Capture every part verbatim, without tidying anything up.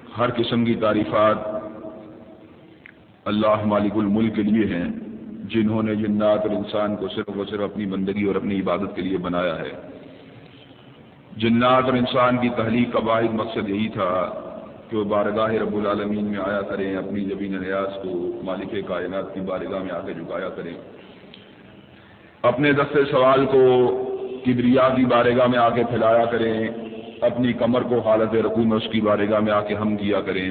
ہر قسم کی تعریفات اللہ مالک الملک کے لیے ہیں، جنہوں نے جنات اور انسان کو صرف و صرف اپنی بندگی اور اپنی عبادت کے لیے بنایا ہے۔ جنات اور انسان کی تخلیق کا واحد مقصد یہی تھا کہ وہ بارگاہ رب العالمین میں آیا کریں، اپنی جبین نیاز کو مالک کائنات کی بارگاہ میں آ کے جھکایا کریں، اپنے دست سوال کو کبریا کی بارگاہ میں آ کے پھیلایا کریں، اپنی کمر کو حالت رکوع میں اس کی بارگاہ میں آ کے ہم کیا کریں،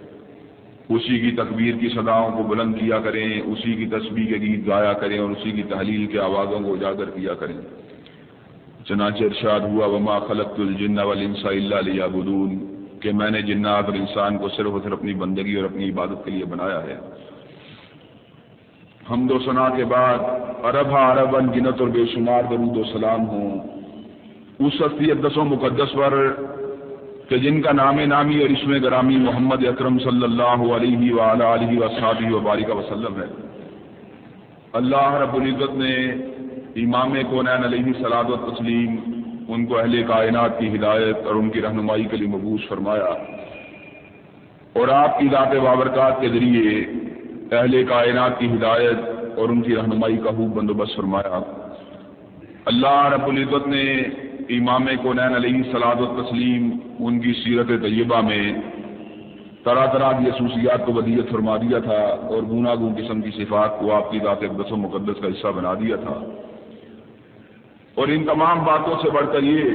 اسی کی تکبیر کی صداؤں کو بلند کیا کریں، اسی کی تسبیح کے گیت گایا کریں اور اسی کی تحلیل کے آوازوں کو اجاگر کیا کریں۔ چنانچہ ارشاد ہوا وما خلقت الجن والانس الا لیعبدون، کہ میں نے جنات اور انسان کو صرف اور صرف اپنی بندگی اور اپنی عبادت کے لیے بنایا ہے۔ حمد و ثنا کے بعد عرب عرب گنت اور بے شمار درود و سلام ہوں اس ہستی اقدس و مقدس پر کہ جن کا نام نامی اور اسم گرامی محمد اکرم صلی اللہ علیہ وآلہ آلہ وصحبہ وبارک وسلم ہے۔ اللہ رب العزت نے امام کونین علیہ الصلوۃ والتسلیم ان کو اہل کائنات کی ہدایت اور ان کی رہنمائی کے لیے مبعوث فرمایا، اور آپ کی ذات بابرکات کے ذریعے اہل کائنات کی ہدایت اور ان کی رہنمائی کا خوب بندوبست فرمایا۔ اللہ رب العزت نے امام کونین علیہ الصلوۃ والتسلیم ان کی سیرت طیبہ میں طرح طرح کی خصوصیات کو ودیعت فرما دیا تھا اور گوناگون قسم کی صفات کو آپ کی ذات اقدس و مقدس کا حصہ بنا دیا تھا، اور ان تمام باتوں سے بڑھ کر یہ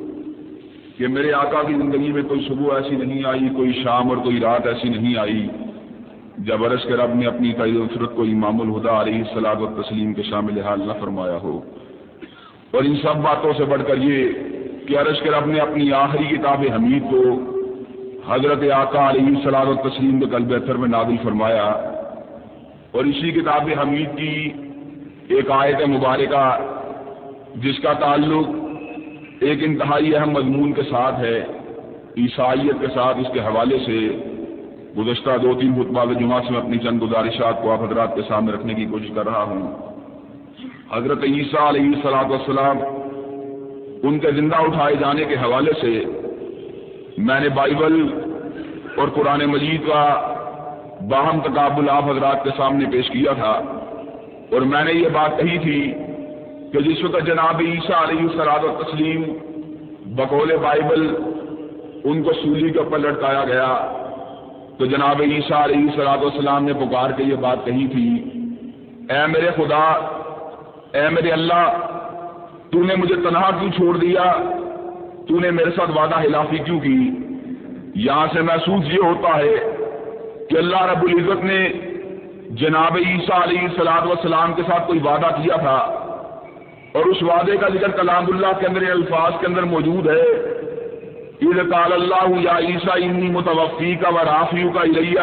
کہ میرے آقا کی زندگی میں کوئی صبح ایسی نہیں آئی، کوئی شام اور کوئی رات ایسی نہیں آئی جب عرش کے رب نے اپنی تعید و نصرت کو امام الہدیٰ علیہ الصلوۃ والتسلیم کے شامل حال نہ فرمایا ہو، اور ان سب باتوں سے بڑھ کر یہ کہ عرش کے رب نے اپنی آخری کتاب حمید کو حضرت آقا علیہ الصلوۃ والتسلیم کے قلب اطہر میں نازل فرمایا، اور اسی کتاب حمید کی ایک آیت مبارکہ جس کا تعلق ایک انتہائی اہم مضمون کے ساتھ ہے، عیسائیت کے ساتھ، اس کے حوالے سے گزشتہ دو تین خطبہ جمعہ سے میں اپنی چند گزارشات کو آپ حضرات کے سامنے رکھنے کی کوشش کر رہا ہوں۔ حضرت عیسیٰ علیہ الصلوۃ والسلام ان کے زندہ اٹھائے جانے کے حوالے سے میں نے بائبل اور قرآن مجید کا باہم تقابل آپ حضرات کے سامنے پیش کیا تھا، اور میں نے یہ بات کہی تھی کہ جس وقت جناب عیسیٰ علیہ الصلوۃ والتسلیم بقول بائبل ان کو سولی کے اوپر لٹکایا گیا تو جناب عیسیٰ علیہ الصلوۃ والسلام نے پکار کے یہ بات کہی تھی، اے میرے خدا، اے میرے اللہ، تو نے مجھے تنہا کیوں چھوڑ دیا، تو نے میرے ساتھ وعدہ خلافی کیوں کی؟ یہاں سے محسوس یہ ہوتا ہے کہ اللہ رب العزت نے جناب عیسیٰ علیہ الصلوۃ والسلام کے ساتھ کوئی وعدہ کیا تھا، اور اس وعدے کا ذکر کلام اللہ کے اندر الفاظ کے اندر موجود ہے، اذ قال اللہ یا عیسیٰ انی متوفیک ورافعک الی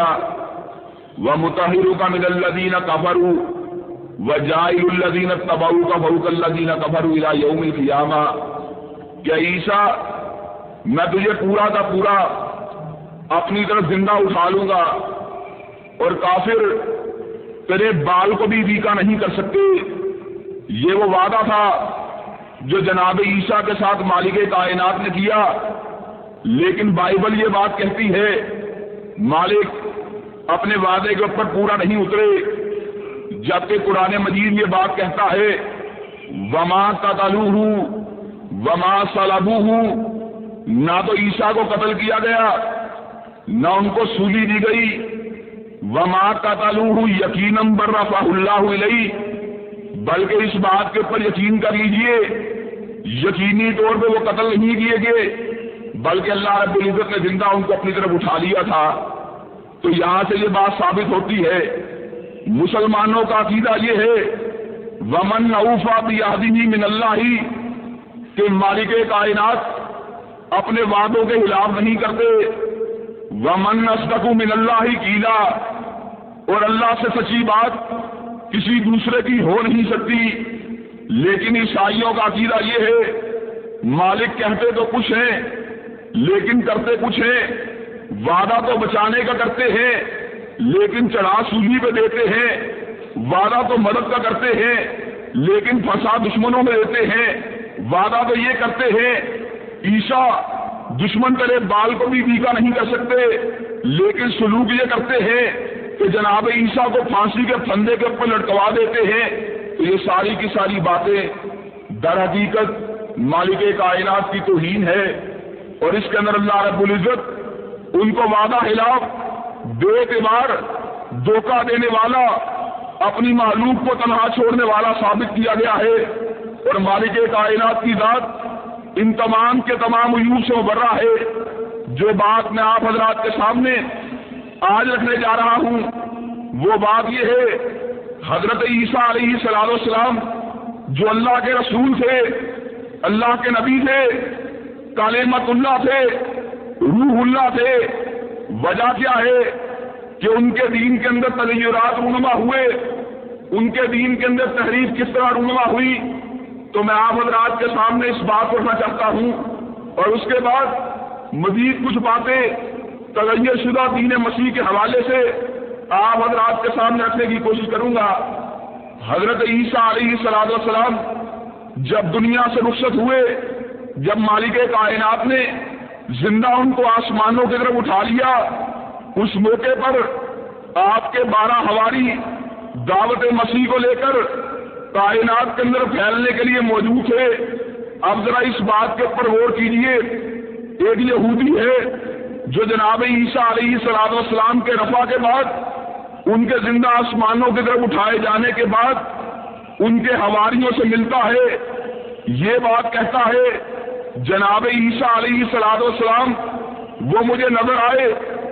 ومطہرک من الذین کفروا وجاعل الذین اتبعوک فوق الذین کفروا الی یوم القیامہ، کہ عیسیٰ میں تجھے پورا کا پورا اپنی طرف زندہ اٹھا لوں گا، اور کافر تیرے بال کو بھی ریکا نہیں کر سکتے۔ یہ وہ وعدہ تھا جو جناب عیسیٰ کے ساتھ مالک کائنات نے کیا، لیکن بائبل یہ بات کہتی ہے مالک اپنے وعدے کے اوپر پورا نہیں اترے، جبکہ قرآن مجید یہ بات کہتا ہے وما قتلوہ وما صلبوہ، نہ تو عیسیٰ کو قتل کیا گیا نہ ان کو سولی دی گئی، وما قتلوہ یقیناً بل رفعہ اللہ الیہ، بلکہ اس بات کے اوپر یقین کر لیجئے یقینی طور پہ وہ قتل نہیں کیے گئے، بلکہ اللہ رب العزت نے زندہ ان کو اپنی طرف اٹھا لیا تھا۔ تو یہاں سے یہ بات ثابت ہوتی ہے مسلمانوں کا عقیدہ یہ ہے ومن اوفی بعہدہ من اللہ، کہ مالک کائنات اپنے وعدوں کے خلاف نہیں کرتے، ومن اصدق من اللہ قیلا، اور اللہ سے سچی بات کسی دوسرے کی ہو نہیں سکتی۔ لیکن عیسائیوں کا عقیدہ یہ ہے مالک کہتے تو کچھ ہیں لیکن کرتے کچھ ہیں، وعدہ تو بچانے کا کرتے ہیں لیکن چڑھا سولی پہ دیتے ہیں، وعدہ تو مدد کا کرتے ہیں لیکن پھنسا دشمنوں میں دیتے ہیں، وعدہ تو یہ کرتے ہیں عیسیٰ دشمن تیرے بال کو بھی بیکا نہیں کر سکتے، لیکن سلوک یہ کرتے ہیں کہ جناب عیسیٰ کو پھانسی کے پھندے کے اوپر لٹکوا دیتے ہیں۔ تو یہ ساری کی ساری باتیں در حقیقت مالک کائنات کی توہین ہے، اور اس کے اندر اللہ رب العزت ان کو وعدہ خلاف، بے اعتبار، دھوکہ دینے والا، اپنی معلوم کو تنہا چھوڑنے والا ثابت کیا گیا ہے، اور مالک کائنات کی ذات ان تمام کے تمام عیوب سے مبرہ ہے۔ جو بات میں آپ حضرات کے سامنے آج رکھنے جا رہا ہوں وہ بات یہ ہے، حضرت عیسیٰ علیہ الصلوۃ والسلام جو اللہ کے رسول تھے، اللہ کے نبی تھے، کلمۃ اللہ تھے، روح اللہ تھے، وجہ کیا ہے کہ ان کے دین کے اندر تغیرات رونما ہوئے، ان کے دین کے اندر تحریف کس طرح رونما ہوئی، تو میں آپ حضرات کے سامنے اس بات کو رکھنا چاہتا ہوں، اور اس کے بعد مزید کچھ باتیں تغیر شدہ دین مسیح کے حوالے سے آپ حضرات کے سامنے رکھنے کی کوشش کروں گا۔ حضرت عیسیٰ علیہ الصلوۃ والسلام جب دنیا سے رخصت ہوئے، جب مالک کائنات نے زندہ ان کو آسمانوں کی طرف اٹھا لیا، اس موقع پر آپ کے بارہ حواری دعوت مسیح کو لے کر کائنات کے اندر پھیلنے کے لیے موجود تھے۔ اب ذرا اس بات کے اوپر غور کیجیے، ایک یہودی ہے جو جناب عیسیٰ علیہ الصلوۃ والسلام کے رفع کے بعد، ان کے زندہ آسمانوں کی طرف اٹھائے جانے کے بعد ان کے حواریوں سے ملتا ہے، یہ بات کہتا ہے جناب عیسیٰ علیہ الصلوۃ والسلام وہ مجھے نظر آئے،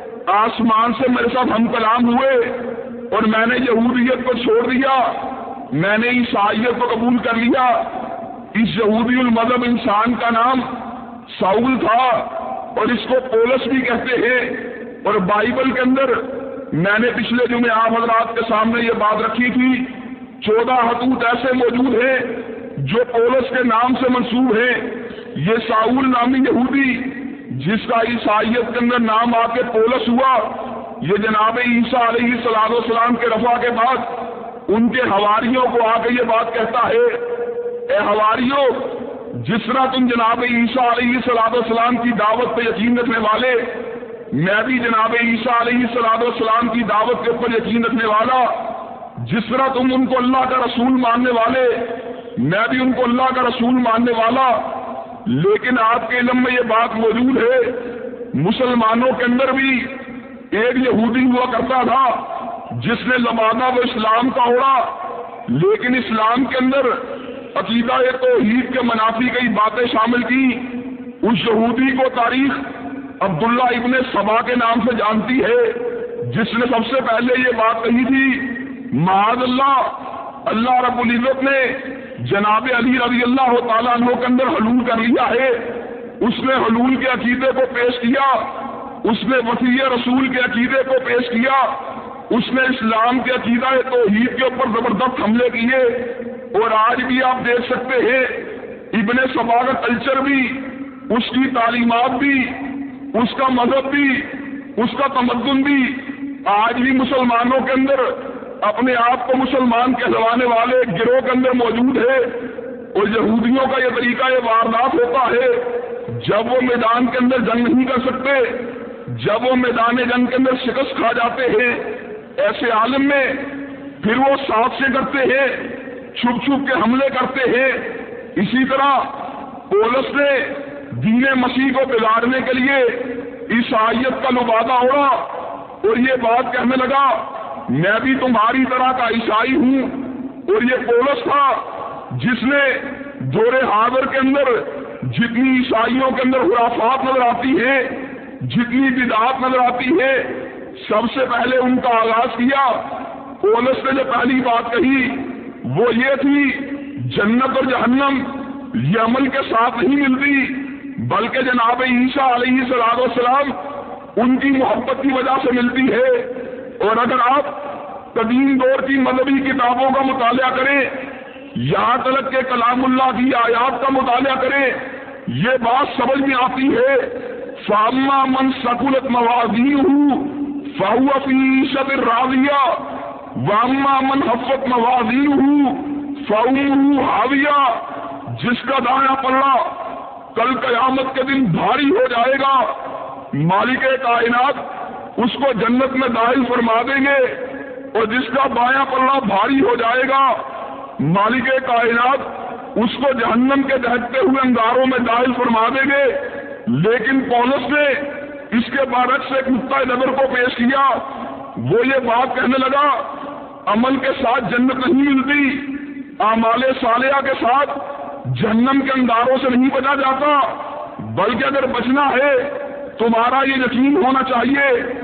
آسمان سے میرے ساتھ ہم کلام ہوئے، اور میں نے یہودیت کو چھوڑ دیا، میں نے عیسائیت کو قبول کر لیا۔ اس یہودی المذہب انسان کا نام ساؤل تھا، اور اس کو پولس بھی کہتے ہیں، اور بائبل کے اندر میں نے پچھلے جمعے آپ حضرات کے سامنے یہ بات رکھی تھی، چودہ خطوط ایسے موجود ہیں جو پولس کے نام سے منسوب ہیں۔ یہ ساؤل نامی یہودی جس کا عیسائیت کے اندر نام آ کے پولس ہوا، یہ جناب عیسیٰ علیہ الصلوۃ والسلام کے رفع کے بعد ان کے حواریوں کو آ کے یہ بات کہتا ہے، اے حواریوں، جس طرح تم جناب عیسیٰ علیہ الصلوۃ والسلام کی دعوت پہ یقین رکھنے والے، میں بھی جناب عیسیٰ علیہ الصلوۃ والسلام کی دعوت کے اوپر یقین رکھنے والا، جس طرح تم ان کو اللہ کا رسول ماننے والے، میں بھی ان کو اللہ کا رسول ماننے والا۔ لیکن آپ کے علم میں یہ بات موجود ہے، مسلمانوں کے اندر بھی ایک یہودی ہوا کرتا تھا جس نے لبادہ و اسلام کا اوڑا، لیکن اسلام کے اندر عقیدہ توحید کے منافی کئی باتیں شامل کی۔ اس یہودی کو تاریخ عبداللہ ابن سبا کے نام سے جانتی ہے، جس نے سب سے پہلے یہ بات کہی تھی، معاذ اللہ، اللہ رب العزت نے جناب علی رضی اللہ تعالیٰ عنہ کے اندر حلول کر لیا ہے۔ اس نے حلول کے عقیدے کو پیش کیا، اس نے وسیع رسول کے عقیدے کو پیش کیا، اس نے اسلام کے عقیدہ توحید کے اوپر زبردست حملے کیے، اور آج بھی آپ دیکھ سکتے ہیں ابن سبا کا کلچر بھی، اس کی تعلیمات بھی، اس کا مذہب بھی، اس کا تمدن بھی آج بھی مسلمانوں کے اندر اپنے آپ کو مسلمان کہلوانے والے ایک گروہ کے اندر موجود ہے۔ اور یہودیوں کا یہ طریقہ یہ واردات ہوتا ہے، جب وہ میدان کے اندر جنگ نہیں کر سکتے، جب وہ میدان جنگ کے اندر شکست کھا جاتے ہیں، ایسے عالم میں پھر وہ ساتھ سے کرتے ہیں، چھپ چھپ کے حملے کرتے ہیں۔ اسی طرح پولس نے دین مسیح کو بگاڑنے کے لیے عیسائیت کا لبادہ اوڑا، اور یہ بات کہنے لگا میں بھی تمہاری طرح کا عیسائی ہوں۔ اور یہ پولس تھا جس نے دور حاضر کے اندر جتنی عیسائیوں کے اندر خرافات نظر آتی ہے، جتنی بدعات نظر آتی ہے، سب سے پہلے ان کا آغاز کیا۔ پولس نے جو پہلی بات کہی وہ یہ تھی، جنت اور جہنم یہ عمل کے ساتھ نہیں ملتی، بلکہ جناب عیسیٰ علیہ الصلوۃ والسلام ان کی محبت کی وجہ سے ملتی ہے۔ اور اگر آپ قدیم دور کی مذہبی کتابوں کا مطالعہ کریں، یہاں تک کہ کلام اللہ کی آیات کا مطالعہ کریں، یہ بات سمجھ میں آتی ہے، فَأَمَّا مَنْ ثَقُلَتْ مَوَازِينُهُ فَهُوَ فِي عِيشَةٍ رَاضِيَةٍ وَأَمَّا مَنْ خَفَّتْ مَوَازِينُهُ فَأُمُّهُ هَاوِيَةٌ۔ جس کا دایاں پلڑا کل قیامت کے دن بھاری ہو جائے گا، مالک کائنات اس کو جنت میں داخل فرما دیں گے، اور جس کا بایاں پلہ بھاری ہو جائے گا مالک کائنات اس کو جہنم کے دہتے ہوئے انگاروں میں داخل فرما دیں گے۔ لیکن پولس نے اس کے برعکس ایک نقطۂ نظر کو پیش کیا، وہ یہ بات کہنے لگا عمل کے ساتھ جنت نہیں ملتی، اعمال صالحہ کے ساتھ جہنم کے انگاروں سے نہیں بچا جاتا، بلکہ اگر بچنا ہے تمہارا یہ یقین ہونا چاہیے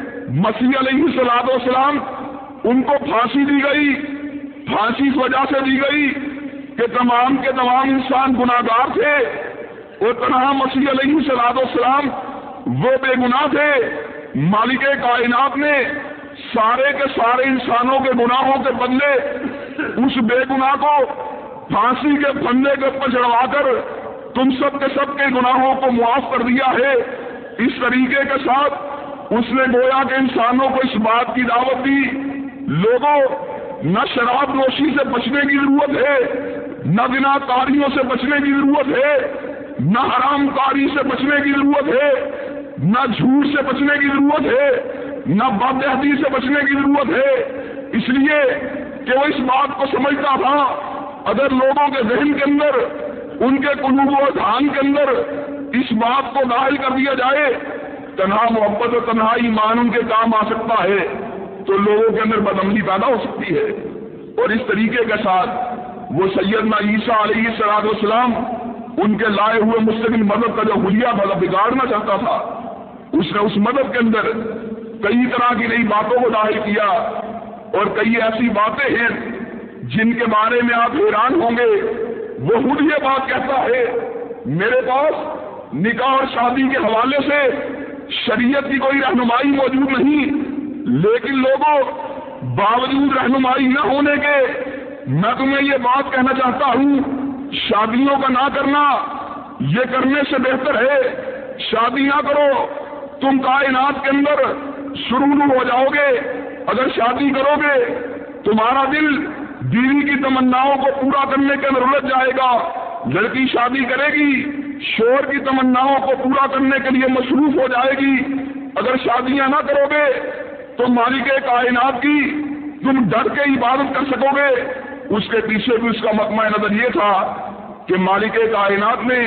مسیح علیہ الصلوۃ والسلام ان کو پھانسی دی گئی، پھانسی اس وجہ سے دی گئی کہ تمام کے تمام انسان گناہگار تھے، اور تنہا مسیح علیہ الصلوۃ والسلام وہ بے گناہ تھے۔ مالک کائنات نے سارے کے سارے انسانوں کے گناہوں کے بدلے اس بے گناہ کو پھانسی کے پھندے کے اوپر چڑھوا کر تم سب کے سب کے گناہوں کو معاف کر دیا ہے۔ اس طریقے کے ساتھ اس نے گویا کہ انسانوں کو اس بات کی دعوت دی، لوگوں نہ شراب نوشی سے بچنے کی ضرورت ہے، نہ زنا کاریوں سے بچنے کی ضرورت ہے، نہ حرام کاری سے بچنے کی ضرورت ہے، نہ جھوٹ سے بچنے کی ضرورت ہے، نہ بدعہدی سے بچنے کی ضرورت ہے، اس لیے کہ وہ اس بات کو سمجھتا تھا اگر لوگوں کے ذہن کے اندر، ان کے قلوب و اذہان کے اندر اس بات کو داخل کر دیا جائے تنہا محبت اور تنہا ایمان ان کے کام آ سکتا ہے تو لوگوں کے اندر بدعملی پیدا ہو سکتی ہے۔ اور اس طریقے کے ساتھ وہ سیدنا عیسیٰ علیہ الصلوۃ والسلام ان کے لائے ہوئے مستقل مذہب کا جو حلیہ تھا بگاڑنا چاہتا تھا، اس نے اس مذہب کے اندر کئی طرح کی نئی باتوں کو داخل کیا، اور کئی ایسی باتیں ہیں جن کے بارے میں آپ حیران ہوں گے۔ وہ خود یہ بات کہتا ہے میرے پاس نکاح اور شادی کے حوالے سے شریعت کی کوئی رہنمائی موجود نہیں، لیکن لوگوں باوجود رہنمائی نہ ہونے کے میں تمہیں یہ بات کہنا چاہتا ہوں شادیوں کا نہ کرنا یہ کرنے سے بہتر ہے، شادی نہ کرو، تم کائنات کے اندر شروع ہو جاؤ گے۔ اگر شادی کرو گے تمہارا دل بیوی کی تمناؤں کو پورا کرنے کے اندر الجھ جائے گا، لڑکی شادی کرے گی شوہر کی تمناؤں کو پورا کرنے کے لیے مصروف ہو جائے گی۔ اگر شادیاں نہ کرو گے تو مالک کائنات کی تم ڈر کے عبادت کر سکو گے۔ اس کے پیچھے بھی اس کا مطمع نظر یہ تھا کہ مالک کائنات نے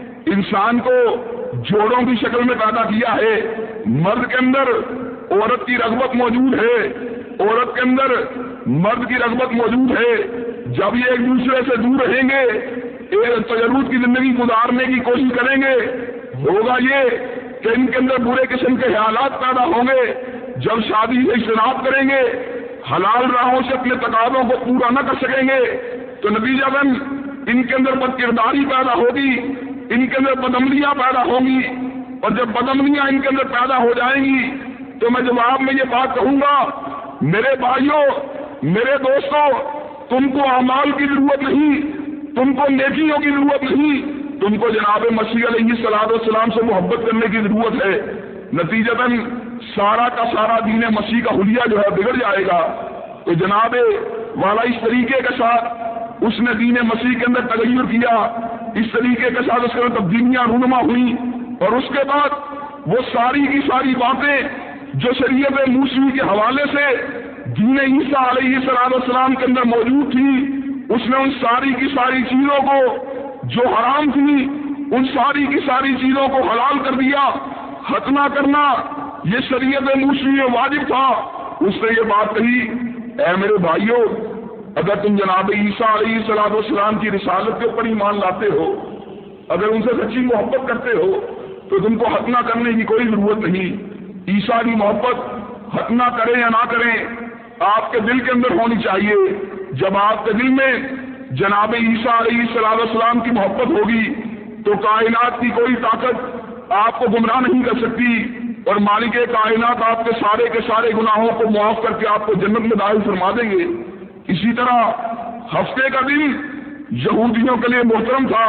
انسان کو جوڑوں کی شکل میں پیدا کیا ہے، مرد کے اندر عورت کی رغبت موجود ہے، عورت کے اندر مرد کی رغبت موجود ہے۔ جب یہ ایک دوسرے سے دور رہیں گے، ایک تجرد کی زندگی گزارنے کی کوشش کریں گے، ہوگا یہ کہ ان کے اندر برے قسم کے خیالات پیدا ہوں گے۔ جب شادی سے اجتناب کریں گے، حلال راہوں سے اپنے تقاضوں کو پورا نہ کر سکیں گے تو نتیجتاً ان کے اندر بد کرداری پیدا ہوگی، ان کے اندر بدعملیاں پیدا ہوں گی، اور جب بدعملیاں ان کے اندر پیدا ہو جائیں گی تو میں جواب میں یہ بات کہوں گا میرے بھائیوں، میرے دوستوں، تم کو اعمال کی ضرورت نہیں، تم کو نیکیوں کی ضرورت نہیں، تم کو جناب مسیح علیہ الصلوۃ والسلام سے محبت کرنے کی ضرورت ہے۔ نتیجتاً سارا کا سارا دین مسیح کا حلیہ جو ہے بگڑ جائے گا۔ تو جناب والا اس طریقے کے ساتھ اس نے دین مسیح کے اندر تغیر کیا، اس طریقے کے ساتھ اس کے اندر تبدیلیاں رونما ہوئیں، اور اس کے بعد وہ ساری کی ساری باتیں جو شریعت موسوی کے حوالے سے دین عیسیٰ علیہ الصلوۃ والسلام کے اندر موجود تھی، اس نے ان ساری کی ساری چیزوں کو جو حرام تھی ان ساری کی ساری چیزوں کو حلال کر دیا۔ ختنہ کرنا یہ شریعت موسوی میں واجب تھا۔ اس نے یہ بات کہی اے میرے بھائیوں، اگر تم جناب عیسیٰ علیہ الصلوۃ والسلام کی رسالت کے اوپر ایمان لاتے ہو، اگر ان سے سچی محبت کرتے ہو تو تم کو ختنہ کرنے کی کوئی ضرورت نہیں۔ عیسیٰ کی محبت ختنہ کریں یا نہ کریں آپ کے دل کے اندر ہونی چاہیے۔ جب آپ کے دل میں جناب عیسیٰ علیہ الصلوۃ والسلام کی محبت ہوگی تو کائنات کی کوئی طاقت آپ کو گمراہ نہیں کر سکتی، اور مالک کائنات آپ کے سارے کے سارے گناہوں کو معاف کر کے آپ کو جنت میں داخل فرما دیں گے۔ اسی طرح ہفتے کا دن یہودیوں کے لیے محترم تھا،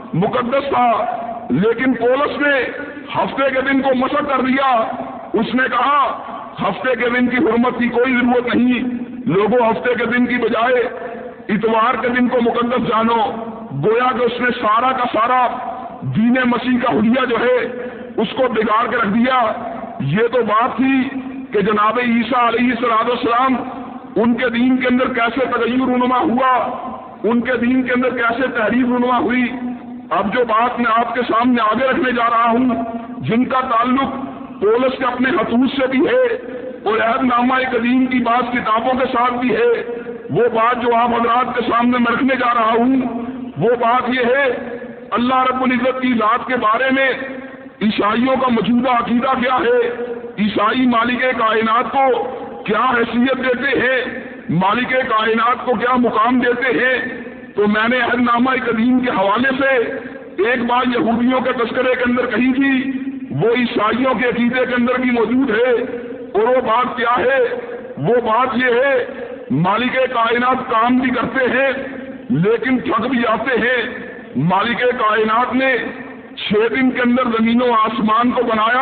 مقدس تھا، لیکن پولس نے ہفتے کے دن کو مسخ کر دیا۔ اس نے کہا ہفتے کے دن کی حرمت کی کوئی ضرورت نہیں، لوگوں ہفتے کے دن کی بجائے اتوار کے دن کو مقدس جانو۔ گویا کہ اس نے سارا کا سارا دین مسیح کا حلیہ جو ہے اس کو بگاڑ کے رکھ دیا۔ یہ تو بات تھی کہ جناب عیسیٰ علیہ السلام ان کے دین کے اندر کیسے تغیر رونما ہوا، ان کے دین کے اندر کیسے تحریف رونما ہوئی۔ اب جو بات میں آپ کے سامنے آگے رکھنے جا رہا ہوں، جن کا تعلق پولس کے اپنے خطوط سے بھی ہے اور عہد نامہ قدیم کی بعض کتابوں کے ساتھ بھی ہے، وہ بات جو آپ حضرات کے سامنے میں رکھنے جا رہا ہوں وہ بات یہ ہے، اللہ رب العزت کی ذات کے بارے میں عیسائیوں کا موجودہ عقیدہ کیا ہے، عیسائی مالک کائنات کو کیا حیثیت دیتے ہیں، مالک کائنات کو کیا مقام دیتے ہیں۔ تو میں نے عہد نامہ قدیم کے حوالے سے ایک بات یہودیوں کے تذکرے کے اندر کہی تھی، وہ عیسائیوں کے عقیدے کے اندر بھی موجود ہے، اور وہ بات کیا ہے؟ وہ بات یہ ہے مالک کائنات کام بھی کرتے ہیں لیکن تھک بھی جاتے ہیں۔ مالک کائنات نے چھ دن کے اندر زمین و آسمان کو بنایا،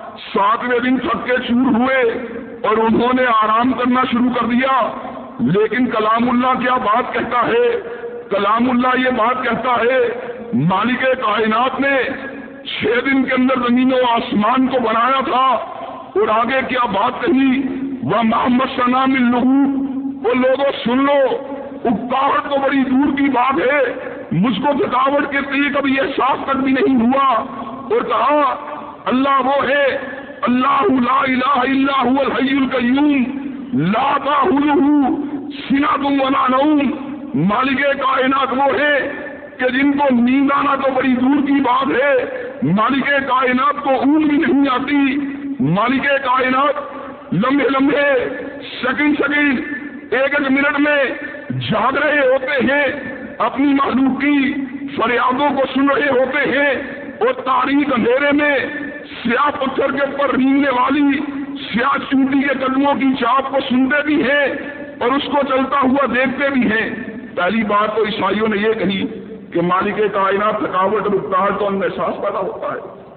ساتویں دن تھک کے چور ہوئے اور انہوں نے آرام کرنا شروع کر دیا۔ لیکن کلام اللہ کیا بات کہتا ہے؟ کلام اللہ یہ بات کہتا ہے مالک کائنات نے چھ دن کے اندر زمین و آسمان کو بنایا تھا، اور آگے کیا بات کہی؟ وہ محمد سلام النبو، وہ لوگوں سن لو، اکتاہٹ تو بڑی دور کی بات ہے، مجھ کو تھکاوٹ کے لیے کبھی احساس تک بھی نہیں ہوا، اور کہا اللہ وہ ہے اللہ لا الہ الا هو الحی القیوم لا تأخذہ سنۃ ولا نوم۔ مالک کائنات وہ ہے کہ جن کو نیند آنا تو بڑی دور کی بات ہے، مالک کائنات کو اونگ بھی نہیں آتی۔ مالک کائنات لمحے لمحے سیکنڈ سیکنڈ ایک ایک منٹ میں جاگ رہے ہوتے ہیں، اپنی مخلوق کی فریادوں کو سن رہے ہوتے ہیں، اور تاریک اندھیرے میں سیاہ پتھر کے اوپر رینگنے والی سیاہ چونٹی کے قدموں کی چاپ کو سنتے بھی ہیں اور اس کو چلتا ہوا دیکھتے بھی ہیں۔ پہلی بات تو عیسائیوں نے یہ کہی کہ مالک کائنات تھکاوٹ اور اکتاہٹ تو ان میں احساس پیدا ہوتا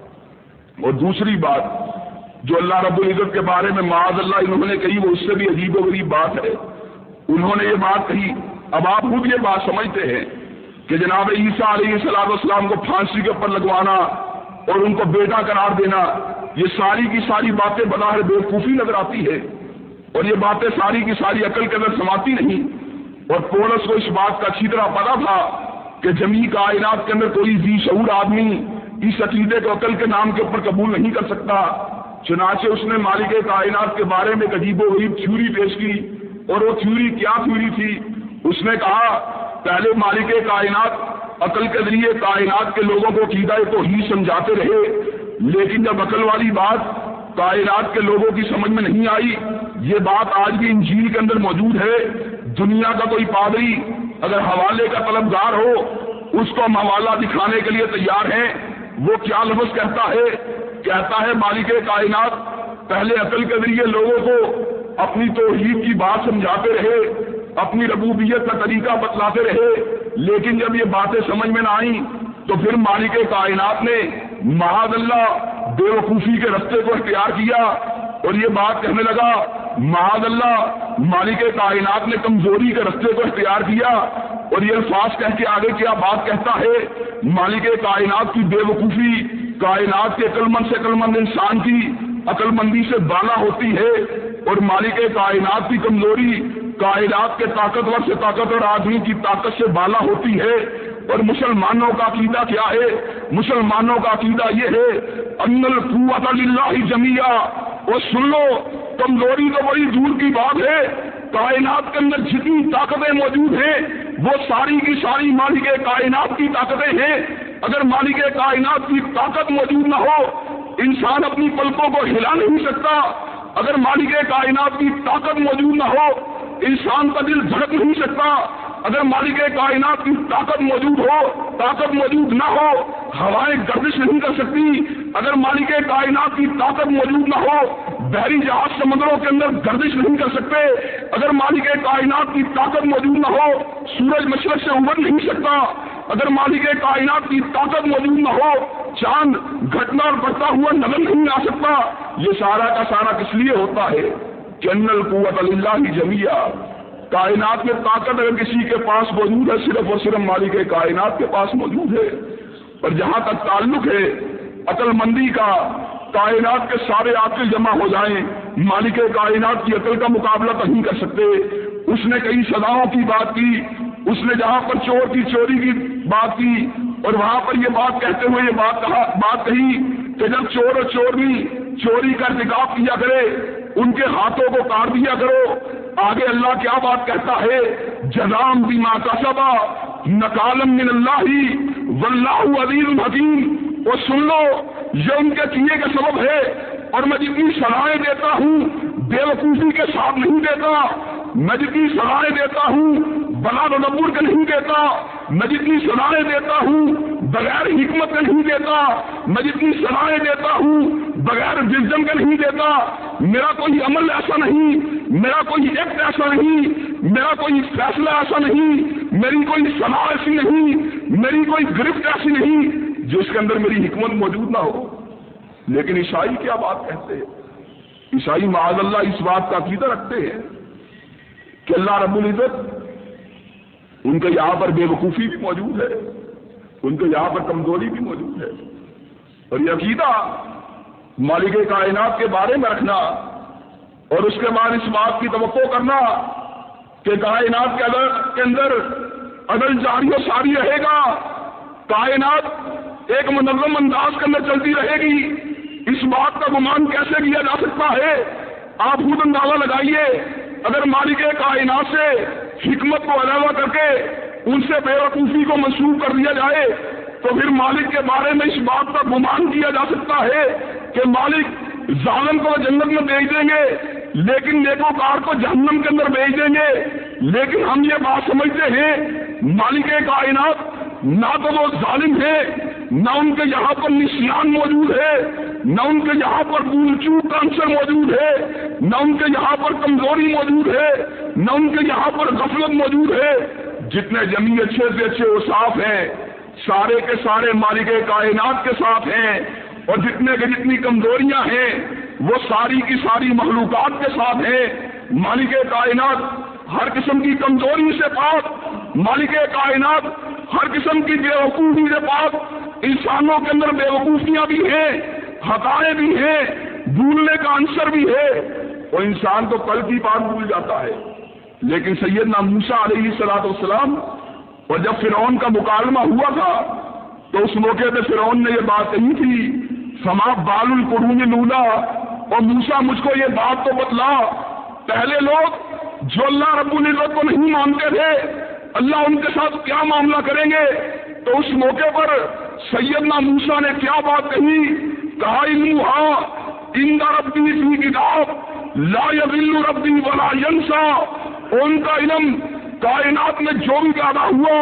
ہے، اور دوسری بات جو اللہ رب العزت کے بارے میں معاذ اللہ انہوں نے کہی وہ اس سے بھی عجیب و غریب بات ہے۔ انہوں نے یہ بات کہی، اب آپ خود یہ بات سمجھتے ہیں کہ جناب عیسیٰ علیہ السلام کو پھانسی کے اوپر لگوانا اور ان کو بیٹا قرار دینا، یہ ساری کی ساری باتیں بظاہر بیوقوفی نظر آتی ہے، اور یہ باتیں ساری کی ساری عقل کے اندر سماتی نہیں۔ اور پولس کو اس بات کا اچھی طرح پتا تھا کہ جمیع کائنات کے اندر کوئی ذی شعور آدمی اس عقیدے کو عقل کے نام کے اوپر قبول نہیں کر سکتا، چنانچہ اس نے مالک کائنات کے بارے میں عجیب و غریب تھیوری پیش کی، اور وہ تھیوری کیا تھیوری تھی؟ اس نے کہا پہلے مالک کائنات عقل کے ذریعے کائنات کے لوگوں کو عقیدہ توحید سمجھاتے رہے، لیکن جب عقل والی بات کائنات کے لوگوں کی سمجھ میں نہیں آئی، یہ بات آج بھی انجیل کے اندر موجود ہے۔ دنیا کا کوئی پادری اگر حوالے کا طلبگار ہو اس کو ہم حوالہ دکھانے کے لیے تیار ہیں، وہ کیا لفظ کہتا ہے؟ کہتا ہے مالک کائنات پہلے عقل کے ذریعے لوگوں کو اپنی توحید کی بات سمجھاتے رہے، اپنی ربوبیت کا طریقہ بتلاتے رہے، لیکن جب یہ باتیں سمجھ میں نہ آئیں تو پھر مالک کائنات نے معاذ اللہ بے وقوفی کے رستے کو اختیار کیا، اور یہ بات کہنے لگا معاذ اللہ مالک کائنات نے کمزوری کے رستے کو اختیار کیا، اور یہ الفاظ کہہ کے آگے کیا بات کہتا ہے؟ مالک کائنات کی بے وقوفی کائنات کے عقل مند سے عقل مند انسان کی عقل مندی سے بالا ہوتی ہے، اور مالک کائنات کی کمزوری کائنات کے طاقتور سے طاقتور آدمی کی طاقت سے بالا ہوتی ہے۔ اور مسلمانوں کا عقیدہ کیا ہے؟ مسلمانوں کا عقیدہ یہ ہے ان القوت للہ جمیعا، اور سن لو کمزوری تو بڑی دور کی بات ہے، کائنات کے اندر جتنی طاقتیں موجود ہیں وہ ساری کی ساری مالک کائنات کی طاقتیں ہیں۔ اگر مالک کائنات کی طاقت موجود نہ ہو انسان اپنی پلکوں کو ہلا نہیں سکتا، اگر مالک کائنات کی طاقت موجود نہ ہو انسان کا دل دھڑک نہیں سکتا، اگر مالک کائنات کی طاقت موجود ہو طاقت موجود نہ ہو ہوائیں گردش نہیں کر سکتی، اگر مالک کائنات کی طاقت موجود نہ ہو بحری جہاز سمندروں کے اندر گردش نہیں کر سکتے، اگر مالک کائنات کی طاقت موجود نہ ہو سورج مشرق سے ابھر نہیں سکتا، اگر مالک کائنات کی طاقت موجود نہ ہو چاند گھٹنا اور بڑھتا ہوا نظر نہیں آ سکتا۔ یہ سارا کا سارا کس لیے ہوتا ہے؟ کہ ان القوت للہ جمیعا، کائنات میں طاقت اگر کسی کے پاس موجود ہے صرف اور صرف مالک کائنات کے پاس موجود ہے۔ اور جہاں تک تعلق ہے عقل مندی کا، کائنات کے سارے عاقل جمع ہو جائیں، مالک کائنات کی عقل کا مقابلہ تو نہیں کر سکتے۔ اس نے کئی سزاؤں کی بات کی، اس نے جہاں پر چور کی چوری کی بات کی اور وہاں پر یہ بات کہتے ہوئے یہ بات کہا بات کہی کہ جب چور اور چورنی چوری کا ارتکاب کیا کرے ان کے ہاتھوں کو کاٹ دیا کرو۔ آگے اللہ کیا بات کہتا ہے، جزام بما کسبا نکالم من اللہ واللہ عزیز حکیم۔ اور سن لو یہ ان کے کیے کا سبب ہے، اور میں جتنی سزائیں دیتا ہوں بے وقوفی کے ساتھ نہیں دیتا، میں جتنی سزائیں دیتا ہوں بلا تدبر کے نہیں دیتا، میں جتنی سزائیں دیتا ہوں بغیر حکمت کے نہیں دیتا، میں جتنی سزائیں دیتا ہوں بغیر وژن کے نہیں دیتا۔ میرا کوئی عمل ایسا نہیں، میرا کوئی ایکٹ ایسا نہیں، میرا کوئی فیصلہ ایسا نہیں، میری کوئی صلاح ایسی نہیں، میری کوئی گرفت ایسی نہیں جس کے اندر میری حکمت موجود نہ ہو۔ لیکن عیسائی کیا بات کہتے ہیں، عیسائی معاذ اللہ اس بات کا عقیدہ رکھتے ہیں کہ اللہ رب العزت ان کے یہاں پر بے وقوفی بھی موجود ہے، ان کے یہاں پر کمزوری بھی موجود ہے، اور یہ عقیدہ مالک کائنات کے بارے میں رکھنا اور اس کے بعد اس بات کی توقع کرنا کہ کائنات کے کے اندر عدل جاری و ساری رہے گا، کائنات ایک منظم انداز کے اندر چلتی رہے گی، اس بات کا گمان کیسے کیا جا سکتا ہے؟ آپ خود اندازہ لگائیے، اگر مالک کائنات سے حکمت کو علاوہ کر کے ان سے بے وقوفی کو منسوخ کر دیا جائے تو پھر مالک کے بارے میں اس بات کا گمان کیا جا سکتا ہے کہ مالک ظالم کو جنت میں بھیج دیں گے لیکن نیکوکار کو جہنم کے اندر بھیج دیں گے۔ لیکن ہم یہ بات سمجھتے ہیں مالک کائنات نہ تو وہ ظالم ہے، نہ ان کے یہاں پر نسیان موجود ہے، نہ ان کے یہاں پر بھول چوک کا عنصر موجود ہے، نہ ان کے یہاں پر کمزوری موجود ہے، نہ ان کے یہاں پر غفلت موجود ہے۔ جتنے جمی اچھے سے اچھے وہ صاف ہیں سارے کے سارے مالک کائنات کے ساتھ ہیں، اور جتنے کے جتنی کمزوریاں ہیں وہ ساری کی ساری مخلوقات کے ساتھ ہیں۔ مالک کائنات ہر قسم کی کمزوری سے پاک، مالک کائنات ہر قسم کی بے وقوفی سے پاک۔ انسانوں کے اندر بے وقوفیاں بھی ہیں، خطائیں بھی ہیں، بھولنے کا عنصر بھی ہے، اور انسان تو کل کی بات بھول جاتا ہے۔ لیکن سیدنا موسیٰ علیہ الصلوۃ والسلام اور جب فرعون کا مکالمہ ہوا تھا تو اس موقع پہ فرعون نے یہ بات کہی تھی، فما بال القرون الاولیٰ، اور موسیٰ مجھ کو یہ بات تو بتلا، پہلے لوگ جو اللہ رب العزت کو نہیں مانتے تھے اللہ ان کے ساتھ کیا معاملہ کریں گے؟ تو اس موقع پر سیدنا موسیٰ نے کیا بات کہی؟ کہا انہا ان ربی فی کتاب لا یضل ربی ولا ینسا۔ ان کا علم کائنات میں جو بھی پیدا ہوا،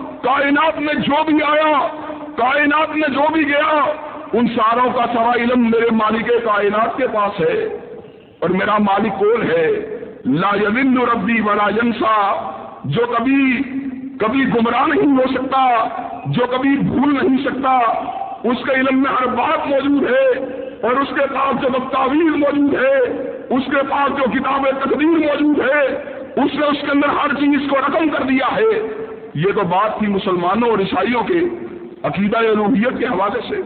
کائنات میں جو بھی آیا، کائنات میں جو بھی گیا، ان ساروں کا سارا علم میرے مالک کائنات کے پاس ہے، اور میرا مالک کون ہے؟ لا یضل ربی ولا ینسا، جو کبھی کبھی گمراہ نہیں ہو سکتا، جو کبھی بھول نہیں سکتا، اس کے علم میں ہر بات موجود ہے، اور اس کے پاس جو دستاویز موجود ہے، اس کے پاس جو کتاب تقدیر موجود ہے، اس نے اس کے اندر ہر چیز کو رقم کر دیا ہے۔ یہ تو بات تھی مسلمانوں اور عیسائیوں کے عقیدہ الوہیت کے حوالے سے۔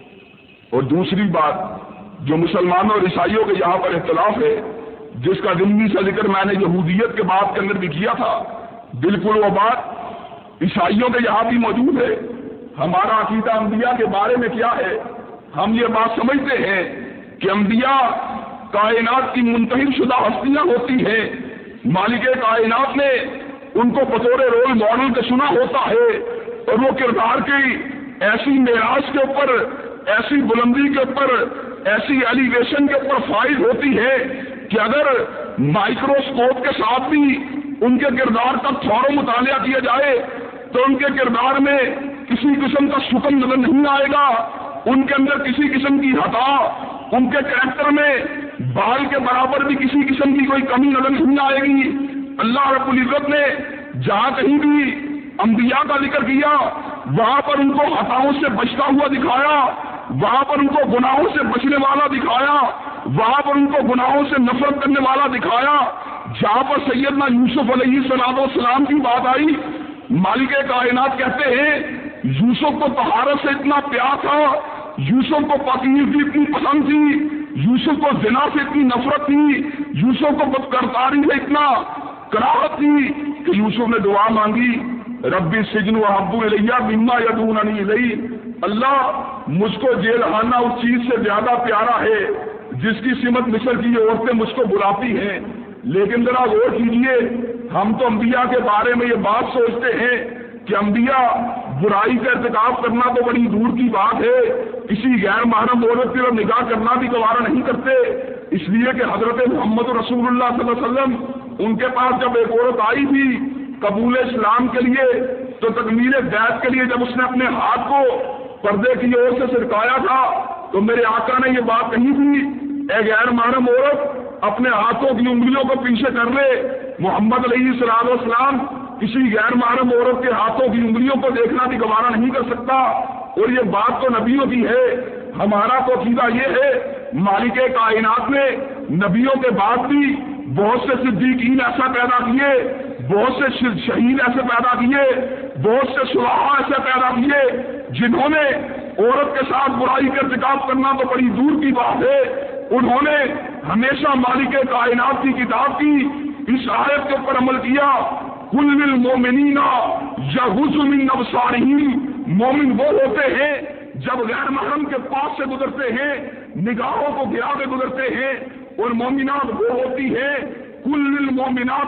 اور دوسری بات جو مسلمانوں اور عیسائیوں کے یہاں پر اختلاف ہے، جس کا ضمنی سے ذکر میں نے یہودیت کے بات کے اندر بھی کیا تھا، بالکل وہ بات عیسائیوں کے یہاں بھی موجود ہے۔ ہمارا عقیدہ انبیاء کے بارے میں کیا ہے؟ ہم یہ بات سمجھتے ہیں کہ انبیاء کائنات کی منتخب شدہ ہستیاں ہوتی ہیں، مالک کائنات نے ان کو بطور رول ماڈل کے چنا ہوتا ہے، اور وہ کردار کی ایسی معراج کے اوپر، ایسی بلندی کے اوپر، ایسی ایلیویشن کے اوپر فائز ہوتی ہے کہ اگر مائکروسکوپ کے ساتھ بھی ان کے کردار کا تھوڑا مطالعہ کیا جائے تو ان کے کردار میں کسی قسم کا سکن نظر نہیں آئے گا، ان کے اندر کسی قسم کی خطا، ان کے کریکٹر میں بال کے برابر بھی کسی قسم کی کوئی کمی نظر نہیں آئے گی۔ اللہ رب العزت نے جہاں کہیں بھی انبیاء کا ذکر کیا وہاں پر ان کو خطاؤں سے بچتا ہوا دکھایا، وہاں پر ان کو گناہوں سے بچنے والا دکھایا، وہاں پر ان کو گناہوں سے نفرت کرنے والا دکھایا۔ جہاں پر سیدنا یوسف علیہ السلام والسلام کی بات آئی، مالک کائنات کہتے ہیں یوسف کو طہارت سے اتنا پیار تھا، یوسف کو پاکیزگی اتنی پسند تھی، یوسف کو زنا سے اتنی نفرت تھی، یوسف کو بدکرداری سے اتنا کراہت تھی کہ یوسف نے دعا مانگی، ربی السجن احب الی مما یدعوننی الیہ، اللہ مجھ کو جیل خانہ اس چیز سے زیادہ پیارا ہے جس کی سمت مصر کی یہ عورتیں مجھ کو بلاتی ہیں۔ لیکن ذرا غور کیجیے، ہم تو انبیاء کے بارے میں یہ بات سوچتے ہیں کہ انبیاء برائی کا ارتکاب کرنا تو بڑی دور کی بات ہے، کسی غیر محرم عورت کی طرف نگاہ کرنا بھی گوارا نہیں کرتے، اس لیے کہ حضرت محمد رسول اللہ صلی اللہ علیہ وسلم ان کے پاس جب ایک عورت آئی تھی قبول اسلام کے لیے تو تکمیل بیعت کے لیے جب اس نے اپنے ہاتھ کو پردے کی اور سے سرکایا تھا تو میرے آقا نے یہ بات کہی تھی، اے غیر محرم عورت اپنے ہاتھوں کی انگلیوں کو پیچھے کر لے۔ محمد علیہ الصلوۃ والسلام کسی غیر محرم عورت کے ہاتھوں کی انگلیوں کو دیکھنا بھی گوارا نہیں کر سکتا، اور یہ بات تو نبیوں کی ہے۔ ہمارا تو عقیدہ یہ ہے مالک کائنات نے نبیوں کے بعد بھی بہت سے صدیقین ایسا پیدا کیے، بہت سے شہید ایسے پیدا کیے، بہت سے صلحاء ایسے پیدا کیے جنہوں نے عورت کے ساتھ برائی کا ارتکاب کرنا تو بڑی دور کی بات ہے، انہوں نے ہمیشہ مالک کائنات کی کتاب کی اس آیت کے اوپر عمل کیا، کل للمؤمنین یغضوا من ابصارہم، مومن وہ ہوتے ہیں جب غیر محرم کے پاس سے گزرتے ہیں نگاہوں کو گرا کے گزرتے ہیں، اور مومنات وہ ہوتی ہیں کل للمؤمنات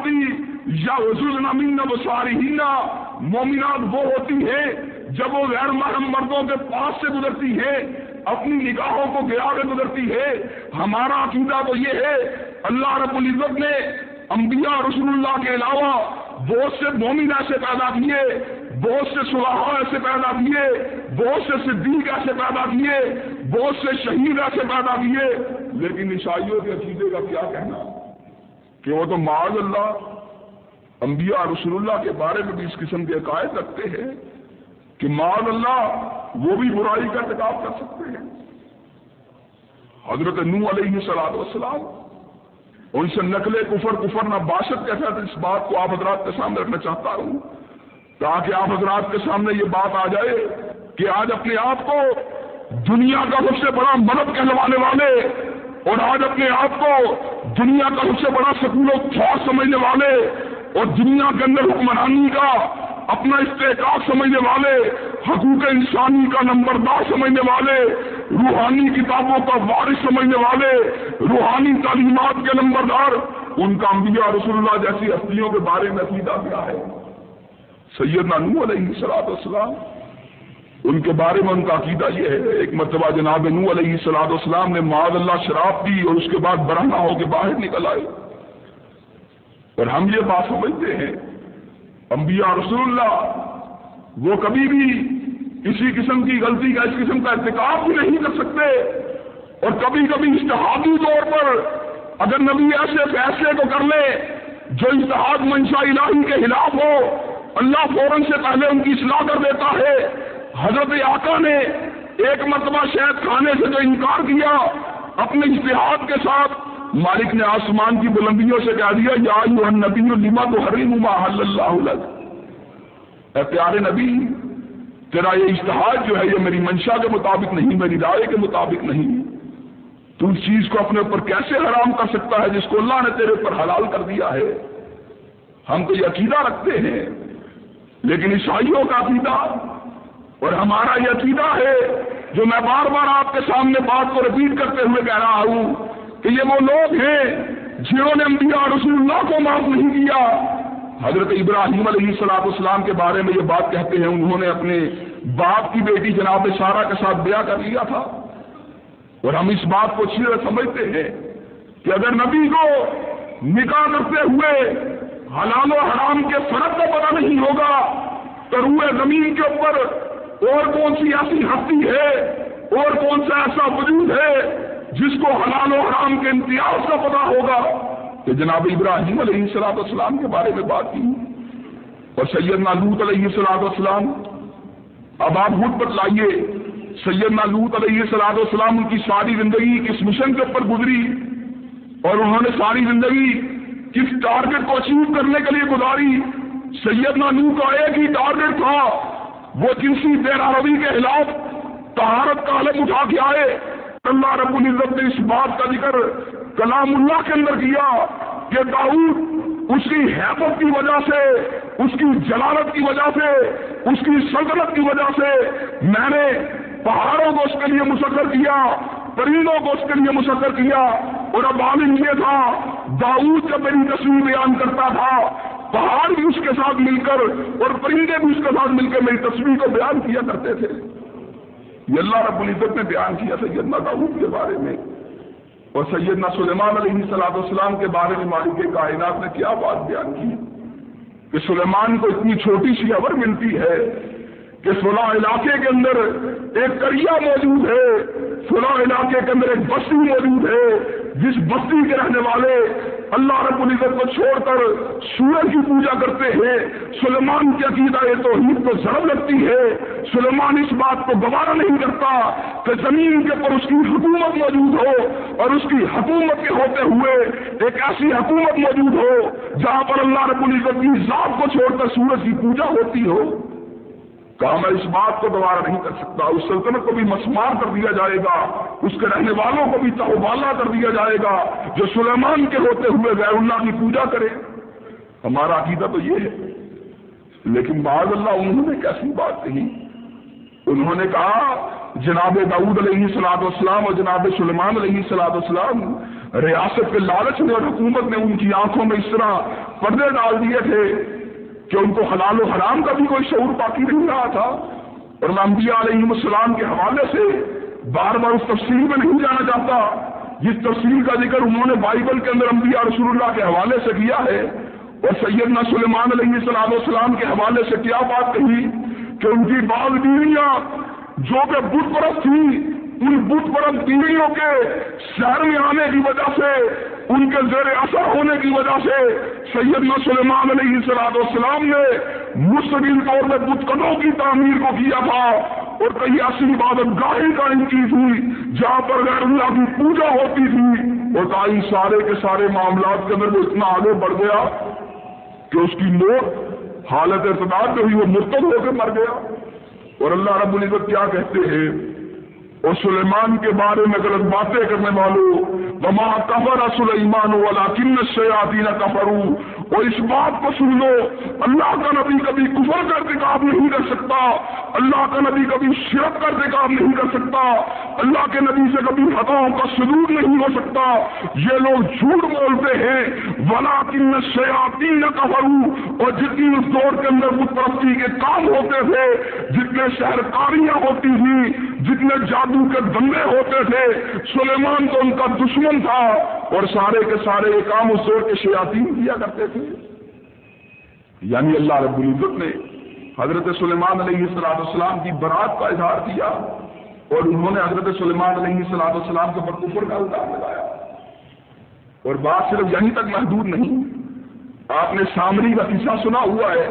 یغضضن من ابصارہن، مومنات وہ ہوتی ہیں جب وہ غیر محرم مردوں کے پاس سے گزرتی ہے اپنی نگاہوں کو گرا کے گزرتی ہے۔ ہمارا عقیدہ تو یہ ہے اللہ رب العزت نے انبیاء رسول اللہ کے علاوہ بہت سے مومن ایسے پیدا کیے، بہت سے صلحاء ایسے پیدا کیے، بہت سے صدیق ایسے پیدا کیے، بہت سے شہید ایسے پیدا کیے، لیکن عیسائیوں کے عقیدے کا کیا کہنا کہ وہ تو معاذ اللہ انبیاء رسول اللہ کے بارے میں بھی اس قسم کے عقائد رکھتے ہیں کہ معاذ اللہ وہ بھی برائی کا ارتکاب کر سکتے ہیں۔ حضرت نوح علیہ الصلوۃ والسلام ان سے نقل کفر کفر نہ باشد کے ساتھ اس بات کو آپ حضرات کے سامنے رکھنا چاہتا ہوں تاکہ آپ حضرات کے سامنے یہ بات آ جائے کہ آج اپنے آپ کو دنیا کا سب سے بڑا مدد کہلوانے والے اور آج اپنے آپ کو دنیا کا سب سے بڑا سکول و فوج سمجھنے والے اور دنیا کے اندر حکمرانی کا اپنا استحقاق سمجھنے والے، حقوق انسانی کا نمبردار سمجھنے والے، روحانی کتابوں کا وارث سمجھنے والے، روحانی تعلیمات کے نمبردار، ان کا انبیاء رسول اللہ جیسی ہستیوں کے بارے میں عقیدہ کیا ہے؟ سیدنا نوح علیہ الصلوۃ والسلام ان کے بارے میں ان کا عقیدہ یہ ہے، ایک مرتبہ جناب نوح علیہ الصلوۃ والسلام نے معاذ اللہ شراب پی اور اس کے بعد برہنہ ہو کے باہر نکل آئے، اور ہم یہ بات سمجھتے ہیں انبیاء رسول اللہ وہ کبھی بھی کسی قسم کی غلطی کا اس قسم کا ارتکاب بھی نہیں کر سکتے، اور کبھی کبھی اجتہادی طور پر اگر نبی ایسے فیصلے کو کر لے جو اجتہاد منشا الہی کے خلاف ہو، اللہ فوراً سے پہلے ان کی اصلاح کر دیتا ہے۔ حضرت آقا نے ایک مرتبہ شہد کھانے سے جو انکار کیا اپنے اجتہاد کے ساتھ، مالک نے آسمان کی بلندیوں سے کہہ دیا یا ایھا النبی لما تحرم ما احل اللہ لک، اے پیارے نبی تیرا یہ اجتہاد جو ہے یہ میری منشا کے مطابق نہیں، میری رائے کے مطابق نہیں، تو اس چیز کو اپنے اوپر کیسے حرام کر سکتا ہے جس کو اللہ نے تیرے اوپر حلال کر دیا ہے؟ ہم تو یہ عقیدہ رکھتے ہیں، لیکن عیسائیوں کا عقیدہ اور ہمارا یہ عقیدہ ہے جو میں بار بار آپ کے سامنے بات کو رپیٹ کرتے ہوئے کہہ رہا ہوں کہ یہ وہ لوگ ہیں جنہوں نے انبیاء رسول اللہ کو معاف نہیں کیا۔ حضرت ابراہیم علیہ الصلوۃ والسلام کے بارے میں یہ بات کہتے ہیں انہوں نے اپنے باپ کی بیٹی جناب سارہ کے ساتھ بیعہ کر لیا تھا، اور ہم اس بات کو اچھی طرح سمجھتے ہیں کہ اگر نبی کو نکاح کرتے ہوئے حلال و حرام کے فرق کا پتہ نہیں ہوگا تو روئے زمین کے اوپر اور کون سی ایسی ہستی ہے اور کون سا ایسا وجود ہے جس کو حلال و حرام کے امتیاز کا پتہ ہوگا؟ کہ جناب ابراہیم علیہ الصلوۃ والسلام کے بارے میں بات کی، اور سیدنا لوط علیہ الصلوۃ والسلام، اب آپ خود بتلائیے سیدنا لوط علیہ الصلوۃ والسلام ان کی ساری زندگی کس مشن کے اوپر گزری اور انہوں نے ساری زندگی کس ٹارگٹ کو اچیو کرنے کے لیے گزاری؟ سیدنا نوح کا ایک ہی ٹارگٹ تھا، وہ جنسی بے-رحمی کے خلاف طہارت کا علم اٹھا کے آئے. اللہ رب العزت نے اس بات کا ذکر کلام اللہ کے اندر کیا کہ داؤد اس کی حیبت کی وجہ سے، اس کی جلالت کی وجہ سے، اس کی سلطنت کی وجہ سے میں نے پہاڑوں کو اس کے لیے مسخر کیا، پرندوں کو اس کے لیے مسخر کیا. اور اب عالم یہ تھا داؤد جب میری تصویر بیان کرتا تھا پہاڑ بھی اس کے ساتھ مل کر اور پرندے بھی اس کے ساتھ مل کر میری تصویر کو بیان کیا کرتے تھے. یہ اللہ رب العزت نے بیان کیا سیدنا داؤد کے بارے میں. اور سیدنا سلیمان علیہ الصلوۃ والسلام کے بارے میں مالک کائنات نے کیا بات بیان کی کہ سلیمان کو اتنی چھوٹی سی خبر ملتی ہے کہ فلاں علاقے کے اندر ایک قریہ موجود ہے، فلاں علاقے کے اندر ایک بستی موجود ہے جس بستی کے رہنے والے اللہ رب العزت کو چھوڑ کر سورج کی پوجا کرتے ہیں. سلیمان کی عقیدہ توحید کو ضرب لگتی ہے. سلیمان اس بات کو گوارا نہیں کرتا کہ زمین کے پر اس کی حکومت موجود ہو اور اس کی حکومت کے ہوتے ہوئے ایک ایسی حکومت موجود ہو جہاں پر اللہ رب العزت کی ذات کو چھوڑ کر سورج کی پوجا ہوتی ہو. کہا میں اس بات کو دوبارہ نہیں کر سکتا. اس سلطنت کو بھی مسمار کر دیا جائے گا، اس کے رہنے والوں کو بھی تہوبالا کر دیا جائے گا جو سلیمان کے ہوتے ہوئے غیر اللہ کی پوجا کرے. ہمارا عقیدہ تو یہ ہے. لیکن بعض اللہ انہوں نے کیسی بات کہی؟ انہوں نے کہا جناب داؤد علیہ الصلوۃ والسلام اور جناب سلیمان علیہ الصلوۃ والسلام ریاست کے لالچ نے اور حکومت نے ان کی آنکھوں میں اس طرح پردے ڈال دیے تھے کہ ان کو حلال و حرام کا بھی کوئی شعور باقی نہیں رہا تھا. اور میں انبیاء علیہ السلام کے حوالے سے بار بار اس تفصیل میں نہیں جانا چاہتا جس تفصیل کا ذکر انہوں نے بائبل کے اندر انبیاء رسول اللہ کے حوالے سے کیا ہے. اور سیدنا سلیمان علیہ الصلوۃ والسلام کے حوالے سے کیا بات کہی کہ ان کی بعض بیویاں جو کہ بت پرست تھیں، ان بت پرست بیویوں کے شہر میں آنے کی وجہ سے، ان کے زیر اثر ہونے کی وجہ سے سیدنا سلیمان علیہ الصلوۃ والسلام نے مستقل طور پر بت کدوں کی تعمیر کو کیا تھا اور کئی ایسی عبادت گاہیں قائم کی تھی جہاں پر غیر اللہ کی پوجا ہوتی تھی. اور کئی سارے کے سارے معاملات کے اندر وہ اتنا آگے بڑھ گیا کہ اس کی موت حالت ارتداد جو ہوئی وہ مرتد ہو کے مر گیا. اور اللہ رب العزت کیا کہتے ہیں اور سلیمان کے بارے میں غلط باتیں کرنے والوں وما کفر سلیمان ولکن الشیاطین کفروا. اور اس بات کو سن لو اللہ کا نبی کبھی کفر کا ارتکاب نہیں کر سکتا، اللہ کا نبی کبھی شرک کا ارتکاب نہیں کر سکتا، اللہ کے نبی سے کبھی خطاؤں کا صدور نہیں ہو سکتا. یہ لوگ جھوٹ بولتے ہیں ولکن الشیاطین کفروا. اور جتنی اس دور کے اندر بت پرستی کے کام ہوتے تھے، جتنے شہرکاریاں ہوتی تھیں، جتنے جادو کے دنگے ہوتے تھے، سلیمان تو ان کا دشمن تھا اور سارے کے سارے یہ کام اس دور کے شیاطین کیا کرتے تھے. یعنی اللہ رب العزت نے حضرت سلیمان علیہ الصلوۃ والسلام کی برات کا اظہار کیا اور انہوں نے حضرت سلیمان علیہ الصلوۃ والسلام کے اوپر کفر کا الزام لگایا. اور بات صرف یہیں تک محدود نہیں. آپ نے سامری کا قصہ سنا ہوا ہے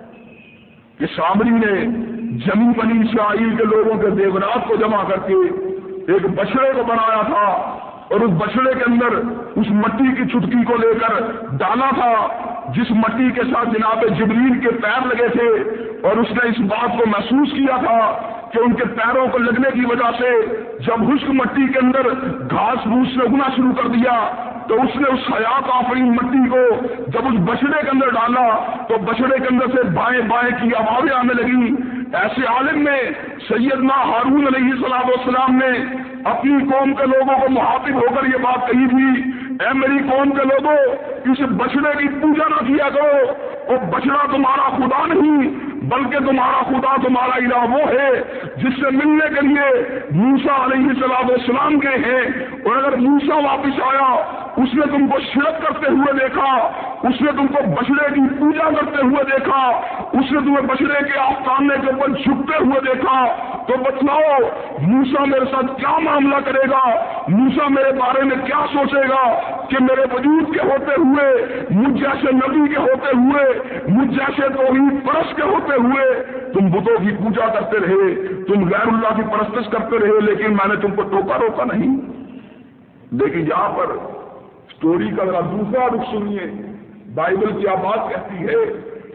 کہ سامری نے جمی بنی اسرائیل کے لوگوں کے دیونات کو جمع کر کے ایک بچڑے کو بنایا تھا اور اس بچڑے کے اندر اس مٹی کی چٹکی کو لے کر ڈالا تھا جس مٹی کے ساتھ جناب جبریل کے پیر لگے تھے. اور اس نے اس بات کو محسوس کیا تھا کہ ان کے پیروں کو لگنے کی وجہ سے جب خشک مٹی کے اندر گھاس پھوس نے اگنا شروع کر دیا تو اس نے اس حیات آفرین مٹی کو جب اس بچڑے کے اندر ڈالا تو بچڑے کے اندر سے بائیں بائیں کی آوازیں آنے لگی. ایسے عالم میں سیدنا ہارون علیہ الصلوۃ والسلام نے اپنی قوم کے لوگوں کو مخاطب ہو کر یہ بات کہی تھی، اے میری قوم کے لوگوں اس بچڑے کی پوجا نہ کیا کرو. وہ بچڑا تمہارا خدا نہیں بلکہ تمہارا خدا تمہارا الہ وہ ہے جس سے ملنے کے لیے موسیٰ علیہ الصلوۃ والسلام گئے ہیں. اور اگر موسیٰ واپس آیا اس نے تم کو شرک کرتے ہوئے دیکھا، اس نے تم کو بچڑے کی پوجا کرتے ہوئے دیکھا، اس نے تمہیں بچڑے کے آستانے کے اوپر جھکتے ہوئے دیکھا، تو بتلاؤ موسیٰ میرے ساتھ کیا معاملہ کرے گا، موسیٰ میرے بارے میں کیا سوچے گا کہ میرے وجود کے ہوتے ہوئے، مجھ جیسے نبی کے ہوتے ہوئے، مجھ جیسے توحید پرست کے ہوتے ہوئے تم بتوں کی پوجا کرتے رہے، تم غیر اللہ کی پرستش کرتے رہے، لیکن میں نے تم کو ٹوکا روکا نہیں. لیکن یہاں پر سٹوری کا ذرا دوسرا رخ سنیے. بائبل کیا بات کہتی ہے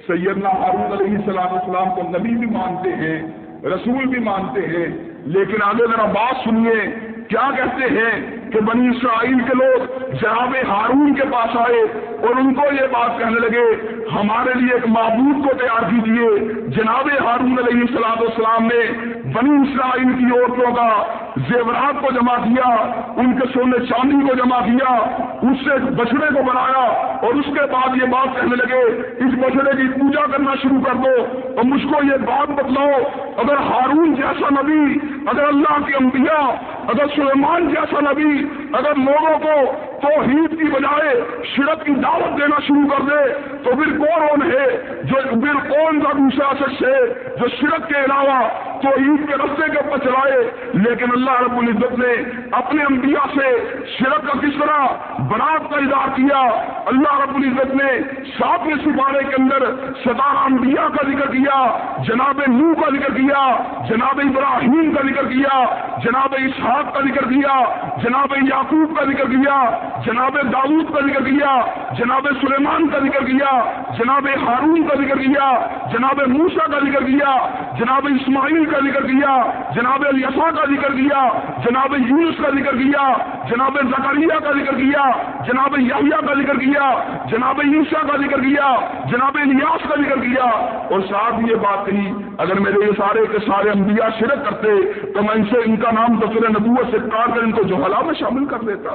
سیدنا ہارون علیہ السلام السلام کو نبی بھی مانتے ہیں، رسول بھی مانتے ہیں، لیکن آگے ذرا بات سنیے کیا کہتے ہیں کہ بنی اسرائیل کے لوگ جناب ہارون کے پاس آئے اور ان کو یہ بات کہنے لگے ہمارے لیے ایک معبود کو تیار کیجیے۔ جناب ہارون علیہ السلام السلام نے بنی اسرائیل کی عورتوں کا زیورات کو جمع کیا، ان کے سونے چاندی کو جمع کیا، اس سے بچڑے کو بنایا اور اس کے بعد یہ بات کہنے لگے اس بچڑے کی پوجا کرنا شروع کر دو اور مجھ کو یہ بات بتلاؤ اگر ہارون جیسا نبی، اگر اللہ کے انبیاء، اگر سلیمان جیسا نبی اگر لوگوں کو توحید کی بجائے شرک کی دعوت دینا شروع کر دے تو پھر کون ہے جو پھر کون سا دوسرا شخص ہے جو شرک کے علاوہ توحید کے رستے کے اوپر چلائے؟ لیکن اللہ رب العزت نے اپنے انبیاء سے شرک کا کس طرح برات کا اظہار کیا۔ اللہ رب العزت نے ساتویں سپارے کے اندر ستارہ انبیاء کا ذکر کیا، جناب نوح کا ذکر کیا، جناب ابراہیم کا ذکر کیا، جناب اسحاق کا ذکر کیا، جناب یعقوب کا ذکر کیا، جناب داؤد کا ذکر کیا، جناب سلیمان کا ذکر کیا، جناب ہارون کا ذکر کیا، جناب موسیٰ کا ذکر کیا، جناب اسماعیل کا ذکر کیا، جناب الیسع کا ذکر کیا، جناب یونس کا ذکر کیا، جناب زکریا کا ذکر کیا، جناب یحییٰ کا ذکر کیا، جناب عیسیٰ کا ذکر کیا، جناب الیاس کا ذکر کیا، اور ساتھ یہ بات کہی اگر میرے یہ سارے کے سارے انبیاء شرک کرتے تو میں ان سے ان کا نام دفتر نبوت سے کاٹ کر ان کو جہلا میں شامل کر دیتا،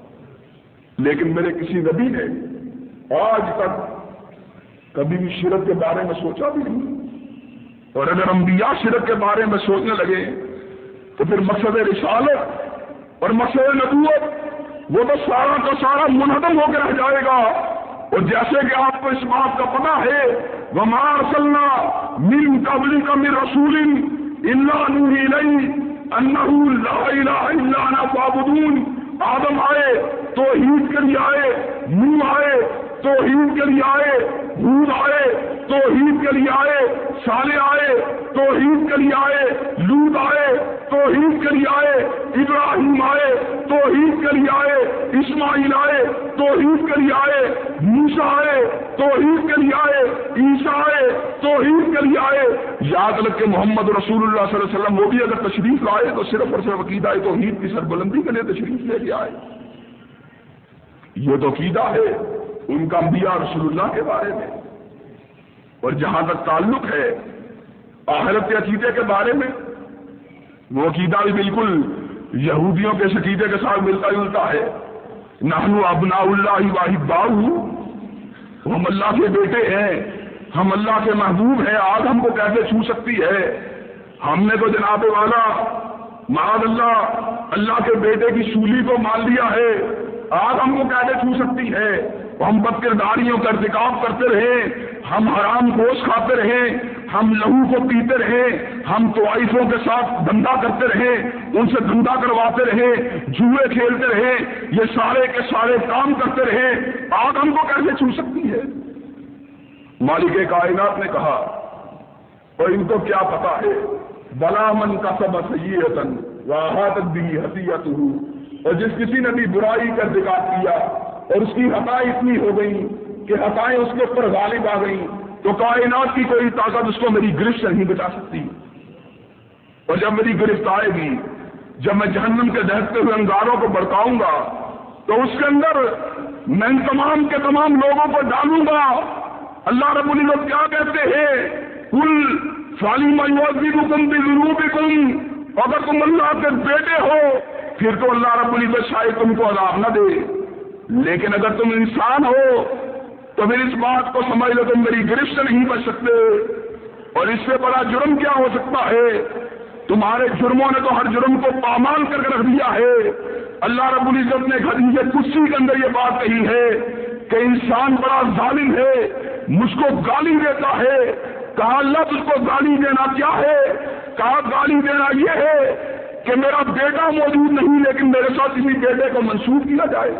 لیکن میرے کسی نبی نے آج تک کبھی بھی شرک کے بارے میں سوچا بھی نہیں، اور اگر انبیاء شرک کے بارے میں سوچنے لگے تو پھر مقصد رسالت اور مقصد نبوت وہ تو سارا کا سارا منہدم ہو کے رہ جائے گا۔ اور جیسے کہ آپ کو اس بات کا پتہ ہے وَمَا أَرْسَلْنَا مِن قَبْلِكَ مِن رَّسُولٍ إِلَّا نُوحِي إِلَيْهِ أَنَّهُ لَا إِلَٰهَ إِلَّا أَنَا فَاعْبُدُونِ۔ آدم آئے توحید کے لیے آئے، نوح آئے توحید کے لیے آئے، ہود آئے توحید کے لیے آئے، صالح آئے توحید کے لیے آئے، لوط آئے توحید کے لیے آئے، ابراہیم آئے توحید کے لیے آئے، اسماعیل آئے توحید کے لیے آئے، موسیٰ آئے توحید کے لیے آئے، عیسیٰ آئے توحید کے لیے آئے۔ یاد رکھ کہ محمد رسول اللہ صلی اللہ علیہ وسلم وہ بھی اگر تشریف لائے تو صرف اور صرف عقیدہ توحید کی سربلندی کے لیے تشریف لے کے آئے۔ یہ تو عقیدہ ہے ان کا انبیاء رسول اللہ کے بارے میں، اور جہاں تک تعلق ہے آخرت کے عقیدے کے بارے میں وہ عقیدہ بھی بالکل یہودیوں کے عقیدے کے ساتھ ملتا جلتا ہے۔ نحن ابناء اللہ واحباؤہ، ہم اللہ کے بیٹے ہیں، ہم اللہ کے محبوب ہیں، آگ ہم کو کیسے چھو سکتی ہے؟ ہم نے تو جناب والا معاذ اللہ اللہ کے بیٹے کی سولی کو مان لیا ہے، آگ ہم کو کیسے چھو سکتی ہے؟ ہم بد کرداریوں کا ارتکاب کرتے رہے، ہم حرام گوشت کھاتے رہے، ہم لہو کو پیتے رہے، ہم طوائفوں کے ساتھ دھندا کرتے رہے، ان سے دھندا کرواتے رہے، جوئے کھیلتے رہے، یہ سارے کے سارے کام کرتے رہے، آگ ہم کو کیسے چھو سکتی ہے؟ مالک کائنات نے کہا اور ان کو کیا پتا ہے، بلا من کسب سیئۃ واحاطت بہ خطیئتہ، اور جس کسی نے بھی برائی کا ارتکاب کیا اور اس کی خطائیں اتنی ہو گئی کہ خطائیں اس کے اوپر غالب آ گئی تو کائنات کی کوئی طاقت اس کو میری گرفت سے نہیں بچا سکتی۔ اور جب میری گرفت آئے گی، جب میں جہنم کے دہتے ہوئے انگاروں کو بڑکاؤں گا تو اس کے اندر میں ان تمام کے تمام لوگوں کو ڈالوں گا۔ اللہ رب العزت کیا کہتے ہیں، قل فَلِمَ يُعَذِّبُكُم بِذُنُوبِكُم، اگر تم اللہ کے بیٹے ہو پھر تو اللہ رب العزت شاید تم کو عذاب نہ دے، لیکن اگر تم انسان ہو تو پھر اس بات کو سمجھ لو تم میری گرفت سے نہیں بچ سکتے۔ اور اس سے بڑا جرم کیا ہو سکتا ہے؟ تمہارے جرموں نے تو ہر جرم کو پامال کر کے رکھ دیا ہے۔ اللہ رب العزت نے حدیث قدسی کے اندر یہ بات کہی ہے کہ انسان بڑا ظالم ہے، مجھ کو گالی دیتا ہے۔ کہا اللہ تجھ کو گالی دینا کیا ہے؟ کہا گالی دینا یہ ہے کہ میرا بیٹا موجود نہیں لیکن میرے ساتھ کسی بیٹے کو منسوب کیا جائے۔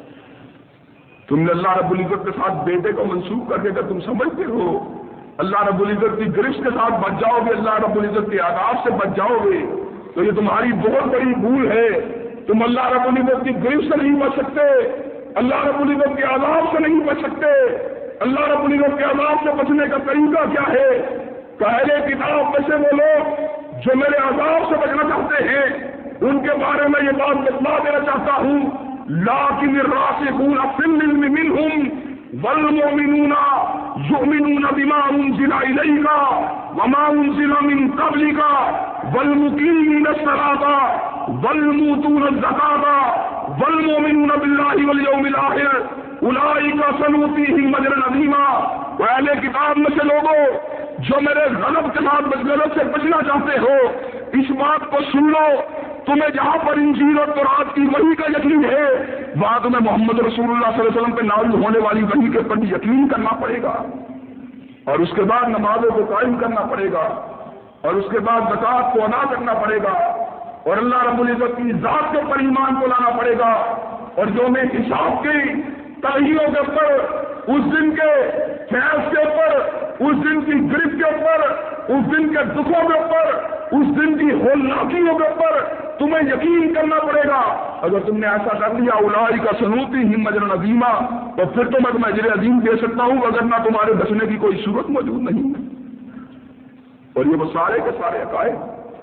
تم نے اللہ رب العزت کے ساتھ بیٹے کو منسوب کر کے اگر تم سمجھتے ہو اللہ رب العزت کی گرفت کے ساتھ بچ جاؤ گے، اللہ رب العزت کے عذاب سے بچ جاؤ گے، تو یہ تمہاری بہت بڑی بھول ہے۔ تم اللہ رب العزت کی گرفت سے نہیں بچ سکتے، اللہ رب العزت کے عذاب سے نہیں بچ سکتے۔ اللہ رب العزت کے عذاب سے بچنے کا طریقہ کیا ہے؟ پہلے کتاب میں سے وہ لوگ جو میرے عذاب سے بچنا چاہتے ہیں ان کے بارے میں یہ بات بتلا دینا چاہتا ہوں، لیکن الراسخون فی العلم منهم والمؤمنون یؤمنون بما انزل الیک وما انزل من قبلک والمقیمین الصلاۃ والمؤتون الزکاۃ والمؤمنون باللہ والیوم الآخر اولئک سنؤتیہم اجرا عظیما۔ وہ اہل کتاب میں سے لوگوں جو میرے غضب کے ساتھ غضب سے بچنا چاہتے ہو، اس بات کو سن لو، تمہیں جہاں پر انجیل اور تورات کی وحی کا یقین ہے وہاں تمہیں محمد رسول اللہ صلی اللہ علیہ وسلم پہ نازل ہونے والی وحی کے پر یقین کرنا پڑے گا، اور اس کے بعد نمازوں کو قائم کرنا پڑے گا، اور اس کے بعد زکوٰۃ کو ادا کرنا پڑے گا، اور اللہ رب العزت کی ذات کے اوپر ایمان کو لانا پڑے گا، اور جو میں حساب کی تغییروں کے اوپر، اس دن کے فیض کے اوپر، اس دن کی گرفت کے اوپر، اس دن کے دکھوں کے اوپر، اس دن کی ہولناکیوں کے اوپر تمہیں یقین کرنا پڑے گا۔ اگر تم نے ایسا کر لیا اولئک سنؤتیہم اجرا عظیما، تو پھر تو میں تمہیں اجر عظیم دے سکتا ہوں، اگر نہ تمہارے بچنے کی کوئی صورت موجود نہیں ہے۔ اور یہ وہ سارے کے سارے عقائد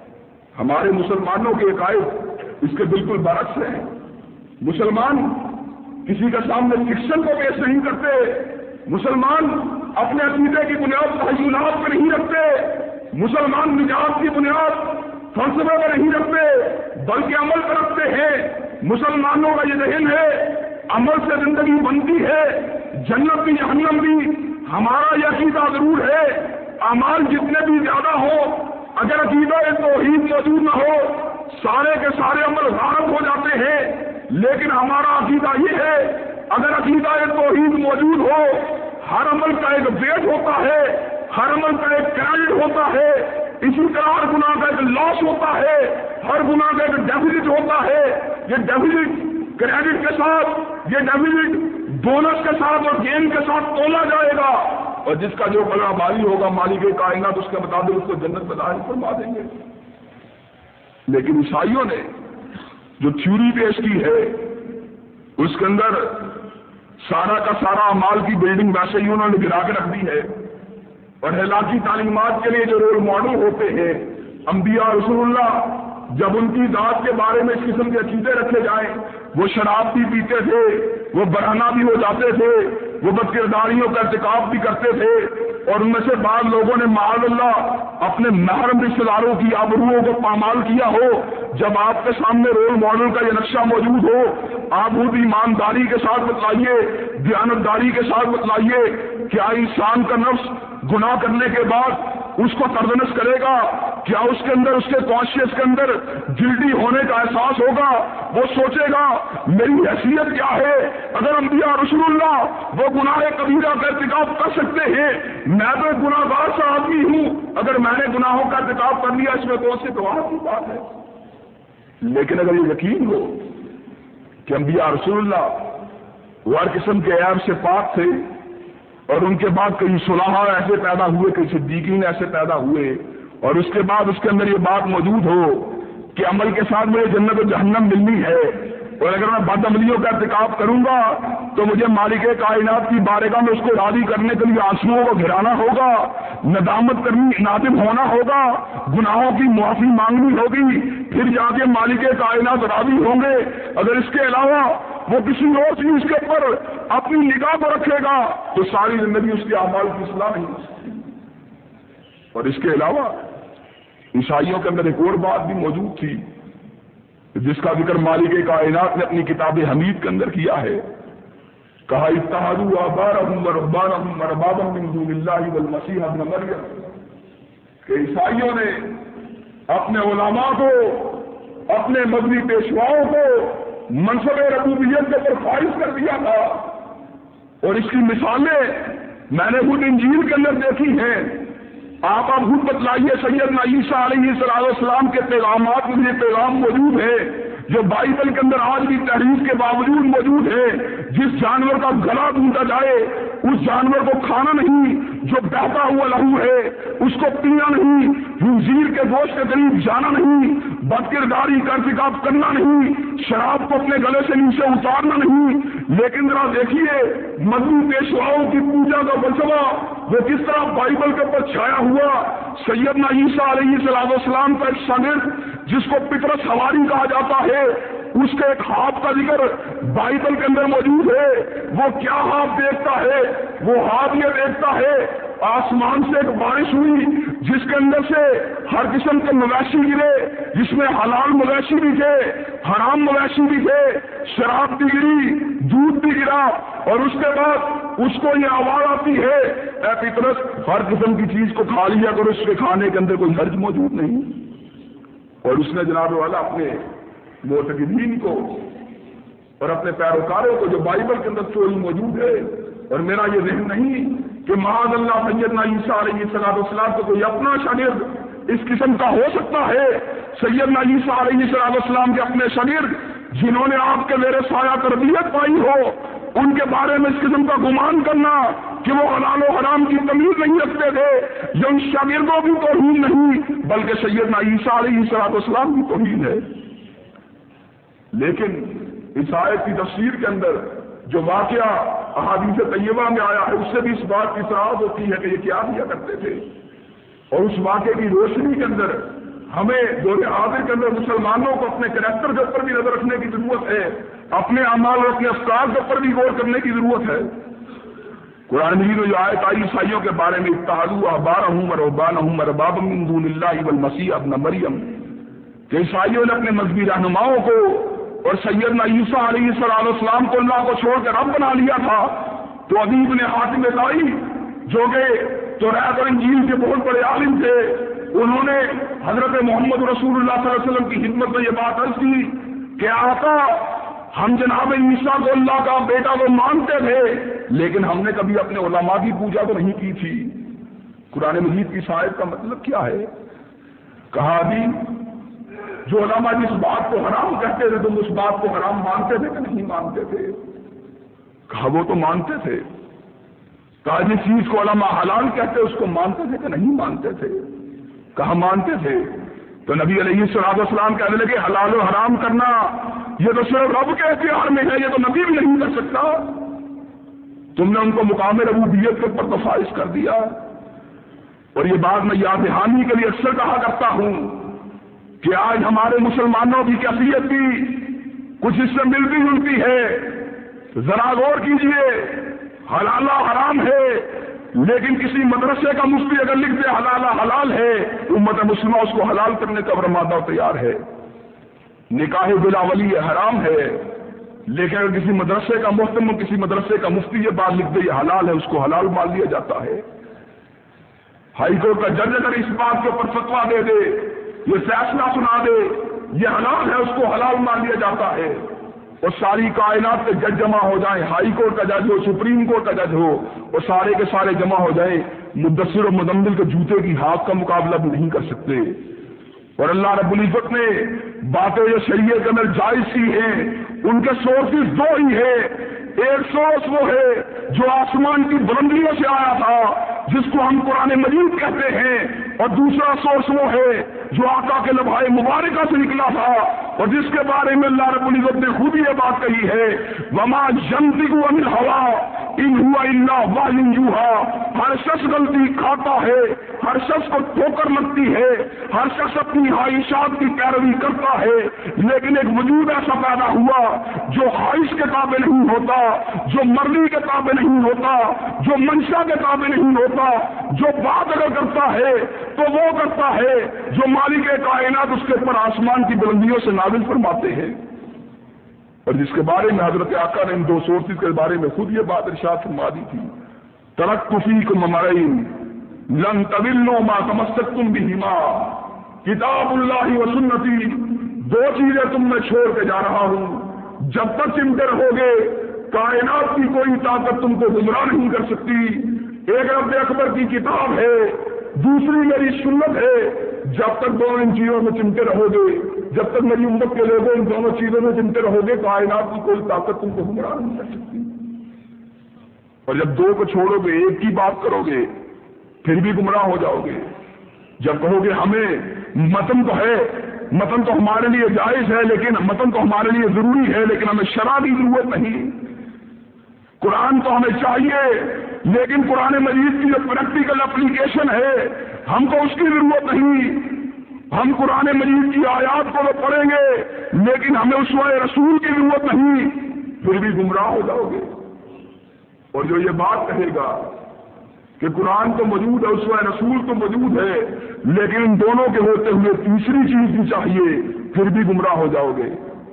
ہمارے مسلمانوں کے عقائد اس کے بالکل برعکس ہیں۔ مسلمان کسی کے سامنے فکشن کو پیش نہیں کرتے، مسلمان اپنے عقیدے کی بنیاد تحیلات پہ نہیں رکھتے، مسلمان نجات کی بنیاد فلسفے پر نہیں رکھتے بلکہ عمل پر رکھتے ہیں۔ مسلمانوں کا یہ ذہن ہے عمل سے زندگی بنتی ہے، جنت بھی جہنم بھی۔ ہمارا یہ عقیدہ ضرور ہے اعمال جتنے بھی زیادہ ہو، اگر عقیدہ توحید موجود نہ ہو سارے کے سارے عمل غارت ہو جاتے ہیں، لیکن ہمارا عقیدہ یہ ہے اگر عقیدہ توحید موجود ہو ہر عمل کا ایک ویٹ ہوتا ہے، ہر عمل کا ایک کریڈٹ ہوتا ہے، اسی طرح ہر گناہ کا ایک لاس ہوتا ہے، ہر گناہ کا ایک ڈیفیزٹ ہوتا ہے۔ یہ ڈیفیزٹ کریڈٹ کے ساتھ، یہ ڈیفیزٹ بونس کے ساتھ اور گین کے ساتھ تولا جائے گا، اور جس کا جو بڑا مالی ہوگا مالک کائنات اس کے مطابق اس کو جنت میں داخل فرما دیں گے۔ لیکن عیسائیوں نے جو تھیوری پیش کی ہے اس کے اندر سارا کا سارا اعمال کی بلڈنگ ویسے ہی انہوں نے گرا کے رکھ دی ہے، اور ہلاکی تعلیمات کے لیے جو رول ماڈل ہوتے ہیں انبیاء رسول اللہ، جب ان کی ذات کے بارے میں اس قسم کے عقیدے رکھے جائیں، وہ شراب بھی پیتے تھے، وہ برہنہ بھی ہو جاتے تھے، وہ بد کرداریوں کا ارتکاب بھی کرتے تھے، اور ان میں سے بعض لوگوں نے معاذ اللہ اپنے محرم رشتہ داروں کی آبروؤں کو پامال کیا ہو۔ جب آپ کے سامنے رول ماڈل کا یہ نقشہ موجود ہو، آپ خود ایمانداری کے ساتھ بتلائیے، دیانتداری کے ساتھ بتلائیے، کیا انسان کا نفس گناہ کرنے کے بعد اس کو تردنس کرے گا؟ کیا اس کے اندر، اس کے کانشیس کے اندر گلٹی ہونے کا احساس ہوگا؟ وہ سوچے گا میری حیثیت کیا ہے؟ اگر انبیاء رسول اللہ وہ گناہ کبیرہ کا ارتکاب کر سکتے ہیں، میں تو ایک گناہ گار سا آدمی ہوں، اگر میں نے گناہوں کا ارتکاب کر لیا اس میں کون سی گواہ کی بات ہے؟ لیکن اگر یہ یقین ہو کہ انبیاء رسول اللہ وہ ہر قسم کے عیب سے پاک تھے، اور ان کے بعد کئی صلحاء ایسے پیدا ہوئے، کئی صدیقین ایسے پیدا ہوئے، اور اس کے بعد اس کے اندر یہ بات موجود ہو کہ عمل کے ساتھ مجھے جنت و جہنم ملنی ہے، اور اگر میں بد عملیوں کا ارتکاب کروں گا تو مجھے مالک کائنات کی بارگاہ میں اس کو راضی کرنے کے لیے آنسوؤں کو گرانا ہوگا، ندامت کرنی، نادم ہونا ہوگا، گناہوں کی معافی مانگنی ہوگی، پھر جا کے مالک کائنات راضی ہوں گے۔ اگر اس کے علاوہ وہ کسی اور چیز کے اوپر اپنی نگاہ کو رکھے گا تو ساری زندگی اس کے اعمال کی اصلاح نہیں ہو سکتی۔ اور اس کے علاوہ عیسائیوں کے اندر ایک اور بات بھی موجود تھی جس کا ذکر مالک کائنات نے اپنی کتاب حمید کے اندر کیا ہے، کہا اتخذوا احبارهم ورهبانهم اربابا من دون الله والمسيح ابن مریم، کہ عیسائیوں نے اپنے علماء کو، اپنے مذہبی پیشواؤں کو منصب ربوبیت کے اوپر فائز کر دیا تھا، اور اس کی مثالیں میں نے خود انجیل کے اندر دیکھی ہیں۔ آپ اب خود بتلائیے سیدنا عیسیٰ علیہ السلام کے پیغامات میں یہ پیغام موجود ہے جو بائبل کے اندر آج بھی تحریف کے باوجود موجود ہے، جس جانور کا گلا ڈھونڈا جائے اس جانور کو کھانا نہیں، جو بہتا ہوا لہو ہے اس کو پینا نہیں، خنزیر کے گوشت کے قریب جانا نہیں، بد کرداری کا ارتکاب کرنا نہیں، شراب کو اپنے گلے سے نیچے اتارنا نہیں۔ لیکن ذرا دیکھیے مذہبی پیشواؤں کی پوجا کا فلسفہ وہ کس طرح بائبل کے اوپر چھایا ہوا۔ سیدنا عیسیٰ علیہ السلام کا ایک شاگرد جس کو پطرس حواری کہا جاتا ہے، اس کے ایک خواب کا ذکر بائبل کے اندر موجود ہے۔ وہ کیا خواب دیکھتا ہے؟ وہ خواب یہ دیکھتا ہے آسمان سے ایک بارش ہوئی جس کے اندر سے ہر قسم کے مویشی گرے، جس میں حلال مویشی بھی تھے، حرام مویشی بھی تھے، شراب بھی گری، دودھ بھی گرا، اور اس کے بعد اس کو یہ آواز آتی ہے اے پطرس ہر قسم کی چیز کو کھا لیا کرو، اس کے کھانے کے اندر کوئی حرج موجود نہیں۔ اور اس نے جناب والا اپنے معتقدین کو اور اپنے پیروکاروں کو جو بائبل کے اندر چوری موجود ہے، اور میرا یہ ذہن نہیں کہ معاذ اللہ سیدنا عیسیٰ علیہ السلام کو کوئی اپنا شاگرد اس قسم کا ہو سکتا ہے۔ سیدنا عیسیٰ علیہ السلام کے اپنے شاگرد جنہوں نے آپ کے میرے سایہ تربیت پائی ہو، ان کے بارے میں اس قسم کا گمان کرنا کہ وہ حلال و حرام کی تمیز نہیں رکھتے تھے، یہ ان شاگردوں کی توہین نہیں بلکہ سیدنا عیسیٰ علیہ السلام کی توہین ہے۔ لیکن اس آیت کی تفسیر کے اندر جو واقعہ احادیث طیبہ میں آیا ہے اس سے بھی اس بات کی صراحت ہوتی ہے کہ یہ کیا کیا کرتے تھے، اور اس واقعے کی روشنی کے اندر ہمیں دور حاضر کے اندر مسلمانوں کو اپنے کریکٹر کے اوپر بھی نظر رکھنے کی ضرورت ہے، اپنے اعمال اور اپنے افکار کے اوپر بھی غور کرنے کی ضرورت ہے۔ قرآن مجید میں جو آیت آئی عیسائیوں کے بارے میں اتخذوا احبارهم ورهبانهم اربابا من دون اللہ والمسیح ابن مریم، کہ عیسائیوں نے اپنے مذہبی رہنماؤں کو اور سیدنا عیسیٰ علیہ السلام کو اللہ کو چھوڑ کر رب بنا لیا تھا۔ تو ابیب نے حاتم طائی جو کہ توراۃ اور انجیل کے بہت بڑے عالم تھے، انہوں نے حضرت محمد رسول اللہ صلی اللہ علیہ وسلم کی خدمت میں یہ بات عرض کی کہ آقا ہم جناب عیسیٰ کو اللہ کا بیٹا کو مانتے تھے لیکن ہم نے کبھی اپنے علماء کی پوجا تو نہیں کی تھی۔ قرآن مجید کی آیت کا مطلب کیا ہے؟ کہا ابھی جو علماء جس بات کو حرام کہتے تھے تم اس بات کو حرام مانتے تھے کہ نہیں مانتے تھے؟ کہا وہ تو مانتے تھے۔ کہا جس چیز کو علماء حلال کہتے اس کو مانتے تھے کہ نہیں مانتے تھے؟ کہا مانتے تھے۔ تو نبی علیہ السلام کہنے لگے حلال و حرام کرنا یہ تو صرف رب کے اختیار میں ہے، یہ تو نبی بھی نہیں کر سکتا۔ تم نے ان کو مقام ربوبیت کے اوپر تو فائز کر دیا۔ اور یہ بات میں یاد دہانی کے لیے اکثر کہا کرتا ہوں کہ آج ہمارے مسلمانوں کی کیفیت بھی کچھ اس سے ملتی جلتی ہے۔ ذرا غور کیجئے، حلال حرام ہے لیکن کسی مدرسے کا مفتی اگر لکھ دے حلال حلال ہے، امت مسلمہ اس کو حلال کرنے کا برمادہ تیار ہے۔ نکاح بلا ولی حرام ہے لیکن اگر کسی مدرسے کا محترم کسی مدرسے کا مفتی یہ بات لکھ دے یہ حلال ہے، اس کو حلال مان لیا جاتا ہے۔ ہائی کورٹ کا جج اگر اس بات کے اوپر فتویٰ دے دے، یہ فیصلہ سنا دے یہ حلال ہے، اس کو حلال مان لیا جاتا ہے۔ اور ساری کائنات کے جج جمع ہو جائیں، ہائی کورٹ کا جج ہو، سپریم کورٹ کا جج ہو، اور سارے کے سارے جمع ہو جائیں، مدثر اور مزمل کے جوتے کی ہاتھ کا مقابلہ بھی نہیں کر سکتے۔ اور اللہ رب العزت نے باتیں جو شریعت کے اندر جائز کی ہیں ان کے سورسز دو ہی ہیں۔ ایک سورس وہ ہے جو آسمان کی بلندیوں سے آیا تھا جس کو ہم قرآن مجید کہتے ہیں، اور دوسرا سورس وہ ہے جو آقا کے لبھائے مبارکہ سے نکلا تھا اور جس کے بارے میں اللہ رب العزت نے خود یہ بات کہی ہے وما ينطق عن الهوى ان هو الا وحی یوحی۔ ہر شخص غلطی کھاتا ہے، ہر شخص کو ٹھوکر لگتی ہے، ہر شخص اپنی خواہشات کی پیروی کرتا ہے، لیکن ایک وجود ایسا پیدا ہوا جو خواہش کے تابع نہیں ہوتا، جو مرضی کے تابع نہیں ہوتا، جو منشا کے تابع نہیں ہوتا، جو بات اگر کرتا ہے تو وہ کرتا ہے جو مالک کائنات اس کے اوپر آسمان کی بلندیوں سے نازل فرماتے ہیں، اور جس کے بارے میں حضرت آقا نے ان دو سورسز کے بارے میں خود یہ بات ارشاد فرما دی تھی ترکت فیکم امرین لن تضلوا ما تمسکتم بہما، کتاب اللہ و سنتی، دو چیزیں تم میں چھوڑ کے جا رہا ہوں، جب تک چمٹے رہو گے کائنات کی کوئی طاقت تم کو گمراہ نہیں کر سکتی۔ ایک رب اکبر کی کتاب ہے، دوسری میری سنت ہے، جب تک دو ان چیزوں میں چمٹے رہو گے، جب تک میری امت کے لوگوں ان دونوں چیزوں میں چنتے رہو گے کائنات کی کوئی طاقت تم کو گمراہ نہیں کر سکتی. اور جب دو کو چھوڑو گے ایک کی بات کرو گے پھر بھی گمراہ ہو جاؤ گے. جب کہو گے ہمیں متن تو ہے، متن تو ہمارے لیے جائز ہے، لیکن متن تو ہمارے لیے ضروری ہے لیکن ہمیں شرع کی ضرورت نہیں. قرآن تو ہمیں چاہیے لیکن قرآن مجید کی جو پریکٹیکل اپلیکیشن ہے ہم کو اس کی ضرورت نہیں. ہم قرآن مجید کی آیات کو تو پڑھیں گے لیکن ہمیں اسوہ رسول کی ضرورت نہیں، پھر بھی گمراہ ہو جاؤ گے. اور جو یہ بات کہے گا کہ قرآن تو موجود ہے، اسوہ رسول تو موجود ہے، لیکن ان دونوں کے ہوتے ہوئے تیسری چیز بھی چاہیے، پھر بھی گمراہ ہو جاؤ گے.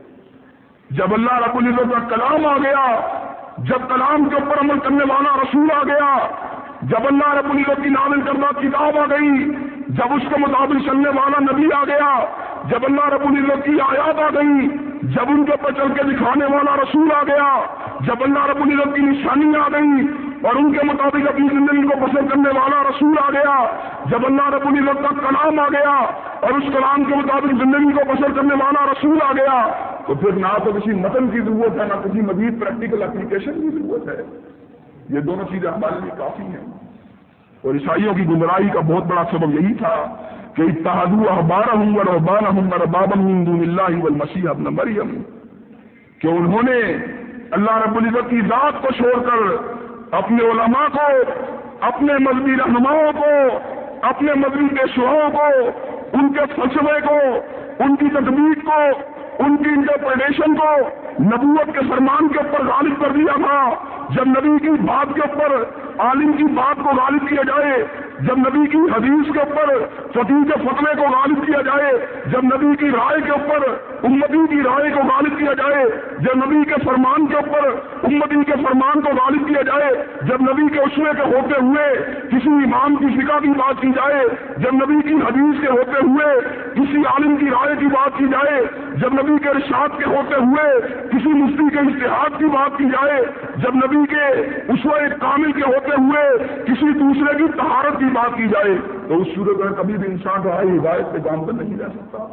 جب اللہ رب العزت کا کلام آ گیا، جب کلام کے اوپر عمل کرنے والا رسول آ گیا، جب اللہ رب العزت کی نازل کردہ کتاب آ گئی، جب اس کے مطابق چلنے والا نبی آ گیا، جب اللہ رب العزت کی آیات آ گئی، جب ان کے اوپر چل کے دکھانے والا رسول آ گیا، جب اللہ رب العزت کی نشانی آ گئی اور ان کے مطابق اپنی زندگی کو بسر کرنے والا رسول آ گیا، جب اللہ رب العزت کا کلام آ گیا اور اس کلام کے مطابق زندگی کو بسر کرنے والا رسول آ گیا، تو پھر نہ تو کسی متن کی ضرورت ہے نہ کسی مزید پریکٹیکل اپلیکیشن کی ضرورت ہے. یہ دونوں چیزیں ہمارے لیے کافی ہیں. اور عیسائیوں کی گمراہی کا بہت بڑا سبب یہی تھا کہ اتخذوا احبارهم ورهبانهم اربابا من دون الله والمسیح ابن مریم، کہ انہوں نے اللہ رب العزت کی ذات کو چھوڑ کر اپنے علماء کو، اپنے مذہبی رہنماؤں کو، اپنے مذہبی پیشواؤں کو، ان کے فلسفے کو، ان کی تطبیق کو، ان کی انٹرپریٹیشن کو نبوت کے فرمان کے اوپر غالب کر دیا تھا. جب نبی کی بات کے اوپر عالم کی بات کو غالب کیا جائے، جب نبی کی حدیث کے اوپر فقیہ کے فتوے کو غالب کیا جائے، جب نبی کی رائے کے اوپر امتی کی رائے کو غالب کیا جائے، جب نبی کے فرمان کے اوپر امتی کے فرمان کو غالب کیا جائے، جب نبی کے اسوے کے ہوتے ہوئے کسی امام کی فقہ کی بات کی جائے، جب نبی کی حدیث کے ہوتے ہوئے کسی عالم کی رائے کی بات کی جائے، جب نبی کے ارشاد کے ہوتے ہوئے کسی مفتی کے اجتہاد کی بات کی جائے، جب نبی کے اسوہ کامل کے ہوتے ہوئے کسی دوسرے کی طہارت کی بات کی جائے، تو اس صورت میں کبھی بھی انسان راہ ہدایت پہ گامزن نہیں رہ سکتا.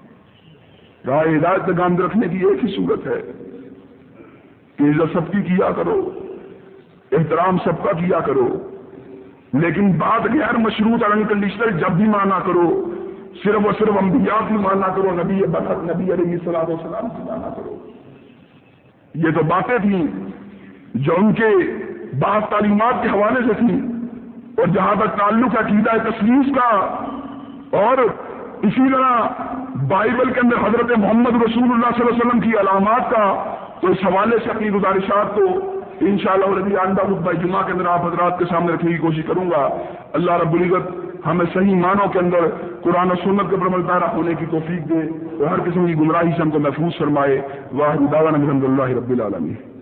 راہ ہدایت پہ گامزن رکھنے کی ایک ہی صورت ہے کہ عزت سب کی کیا کرو، احترام سب کا کیا کرو، لیکن بات غیر مشروط اور انکنڈیشنل جب بھی مانا کرو، صرف اور صرف انبیاء کی مانا کرو، نبی برحق نبی علیہ الصلوۃ والسلام کی مانا کرو. یہ تو باتیں تھیں جو ان کے بعض تعلیمات کے حوالے سے تھیں. اور جہاں تک تعلق عقیدہ تسلیس کا اور اسی طرح بائبل کے اندر حضرت محمد رسول اللہ صلی اللہ علیہ وسلم کی علامات کا، تو اس حوالے سے اپنی گزارشات کو انشاءاللہ ربی آئندہ خطبہ جمعہ کے اندر آپ حضرات کے سامنے رکھنے کی کوشش کروں گا. اللہ رب العزت ہمیں صحیح معنوں کے اندر قرآن و سنت کے پر عمل پیرا ہونے کی توفیق دے اور ہر قسم کی گمراہی سے ہم کو محفوظ فرمائے. واحد دعوانا الحمد للہ رب العالمین.